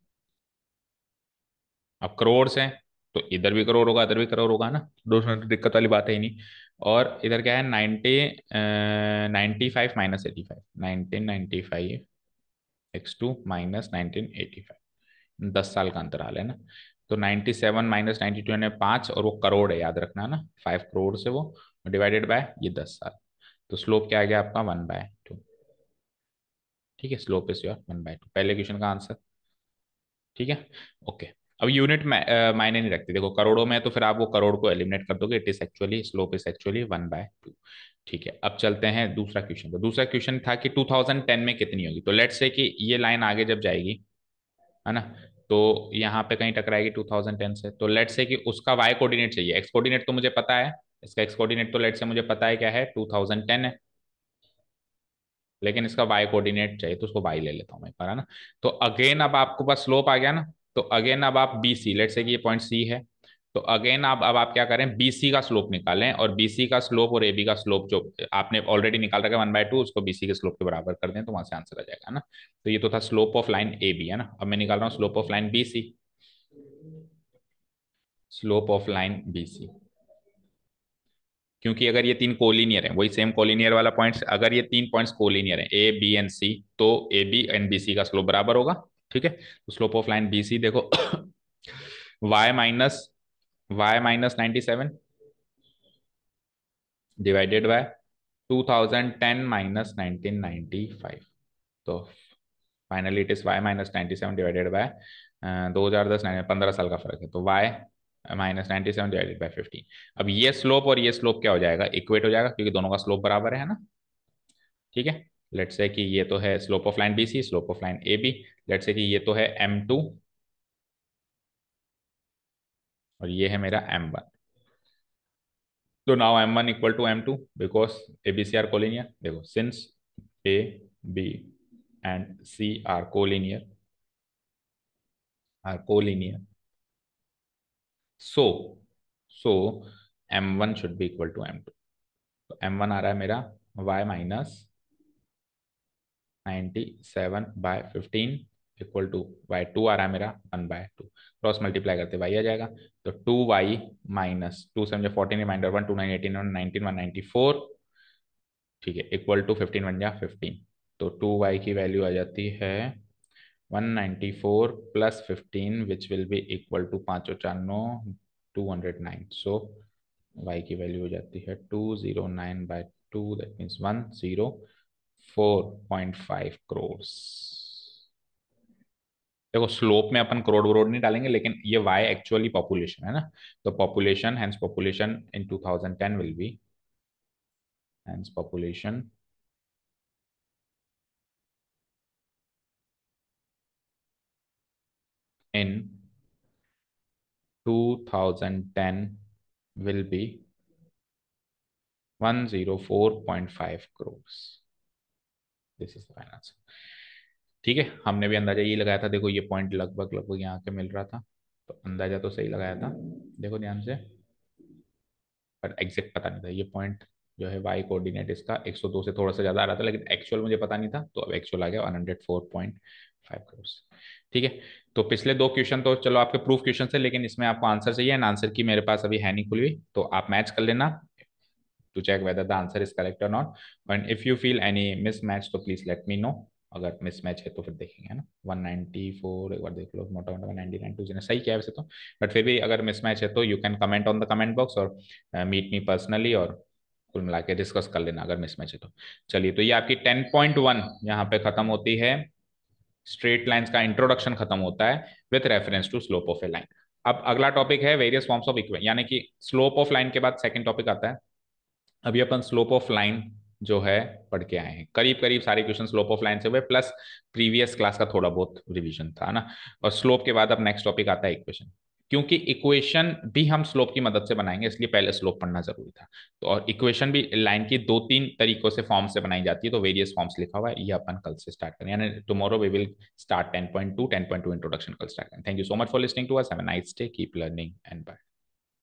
अब करोड़ से, तो इधर भी करोड़ होगा, इधर भी करोड़ होगा ना, दोस्तों तो दिक्कत वाली बात है ही नहीं। और इधर क्या है, ninety ninety five minus eighty five, nineteen ninety five x two minus nineteen eighty five, दस साल का अंतराल है ना। तो ninety seven minus ninety two यानी पाँच, और वो करोड़ है, याद रखना ना, फाइव करोड़ से वो, डिवाइडेड बाय ये दस साल। तो स्लोप क्या आ गया आपका, वन बाय टू। ठीक है, slope is your one by two, पहले क्वेश्चन का आंसर। ठीक है, ओके। अब यूनिट मायने नहीं रखती, देखो करोड़ों में है तो फिर आप वो करोड़ को एलिमिनेट कर दोगे, it is actually slope is actually one by two. ठीक है, अब चलते हैं दूसरा क्वेश्चन। तो दूसरा क्वेश्चन था कि टू थाउज़ेंड टेन में कितनी होगी, तो लेट्स से कि ये लाइन आगे जब जाएगी, है ना, तो यहाँ पे कहीं टकराएगी टू थाउज़ेंड टेन से, तो लेट्स से कि उसका वाई कोऑर्डिनेट चाहिए, एक्स कोऑर्डिनेट तो मुझे पता है, इसका एक्स कोऑर्डिनेट तो लेट्स से मुझे पता है क्या है, टू थाउज़ेंड टेन है, लेकिन इसका वाई कोऑर्डिनेट चाहिए, तो उसको वाई ले लेता हूँ मैं एक बार, है ना। तो अगेन अब आपको पास स्लोप आ गया ना, तो अगेन अब आप बी सी, लेट से कि ये पॉइंट सी है, तो अगेन आप अब आप क्या करें, बीसी का स्लोप निकालें, और बीसी का स्लोप और एबी का स्लोप जो आपने ऑलरेडी निकाल रखा है वन बाय टू, उसको बीसी के स्लोप के बराबर कर दें तो वहां से आंसर आ जाएगा ना। तो ये तो था slope of line A B, है ना। अब मैं निकाल रहा हूँ slope of line B C, slope of line B C, क्योंकि अगर ये तीन कोलिनियर है, वही सेम कोलिनियर वाला पॉइंट्स, अगर ये तीन पॉइंट्स कोलिनियर है ए बी एंड सी, तो A B and B C का स्लोप बराबर होगा। ठीक है, तो slope of line B C देखो, y minus y minus ninety seven divided by two thousand ten minus nineteen ninety five, तो finally it is y minus ninety seven divided by दो हजार दस, पंद्रह साल का फर्क है, तो y minus ninety seven divided by fifty. अब ये स्लोप और ये स्लोप क्या हो जाएगा, इक्वेट हो जाएगा, क्योंकि दोनों का स्लोप बराबर है ना। ठीक है, लेट्स से कि ये तो है slope of line B C, slope of line A B, let's say कि ये तो है एम टू और ये है मेरा एम वन। तो now m one equal to M two because A B C are collinear, देखो since A B and C are collinear are collinear. So so m one should be equal to m two. तो m one आ रहा है मेरा y minus ninety seven by fifteen equal to Y two आ रहा है मेरा one by two, cross multiply करते वाई आ जाएगा। तो टू वाई माइनस टू से मुझे fourteen reminder one, two nine eighteen one nineteen one ninety four, ठीक है, इक्वल टू फिफ्टीन वन जा फिफ्टीन। तो टू वाई की वैल्यू आ जाती है one ninety four plus fifteen which will be equal to पाँच चार नौ two hundred nine. So y की वैल्यू हो जाती है two zero nine by two, that means one zero four point five crore. देखो स्लोप में अपन करोड़ वरोड़ नहीं डालेंगे, लेकिन ये वाई एक्चुअली पॉपुलेशन है ना। तो population hence population in two thousand ten will be hence population in twenty ten will be one hundred four point five crores. This is the final answer. ठीक है, हमने भी अंदाजा यही लगाया था। देखो ये पॉइंट लगभग लगभग यहाँ के मिल रहा था, तो अंदाजा तो सही लगाया था। देखो ध्यान से, पर एग्जैक्ट पता नहीं था। ये पॉइंट जो है वाई कोऑर्डिनेट इसका एक सौ दो से थोड़ा सा ज़्यादा आ रहा था, लेकिन एक्चुअल मुझे पता नहीं था, तो अब एक्चुअल आ गया one hundred four point five crore. ठीक है, तो पिछले दो क्वेश्चन तो चलो आपके प्रूफ क्वेश्चन है, लेकिन इसमें आपको आंसर चाहिए एंड आंसर की मेरे पास अभी है नहीं खुली हुई, तो आप मैच कर लेना to check whether the answer is correct और not. And if you feel any mismatch तो प्लीज लेट मी नो। अगर मिसमैच है तो फिर देखेंगे, है ना। वन नाइन्टी फोर एक बार देख लो, मोटा मोटा one ninety nine two zero सही क्या है वैसे तो, बट फिर भी अगर मिसमैच है तो you can comment on the comment box और मीट मी पर्सनली, और कुल मिला के डिस्कस कर लेना अगर मिसमैच है तो। चलिए, तो ये आपकी टेन पॉइंट वन यहाँ पे खत्म होती है। स्ट्रेट लाइंस का इंट्रोडक्शन खत्म होता है with reference to slope of a line. अब अगला टॉपिक है वेरियस फॉर्म्स ऑफ इक्वेशन, यानी कि स्लोप ऑफ लाइन के बाद सेकंड टॉपिक आता है। अभी अपन स्लोप ऑफ लाइन जो है पढ़ के आए हैं, करीब करीब सारे क्वेश्चन स्लोप ऑफ लाइन से हुए, प्लस प्रीवियस क्लास का थोड़ा बहुत रिवीजन था ना। और स्लोप के बाद अब नेक्स्ट टॉपिक आता है इक्वेशन, क्योंकि इक्वेशन भी हम स्लोप की मदद से बनाएंगे, इसलिए पहले स्लोप पढ़ना जरूरी था। तो और इक्वेशन भी लाइन की दो तीन तरीकों से फॉर्म से बनाई जाती है, तो वेरियस फॉर्म्स लिखा हुआ है, ये अपन कल से स्टार्ट करें, यानी tomorrow we will start ten point two ten point two introduction कल स्टार्ट करें। Thank you so much for listening to us, have a nice day, keep learning and bye.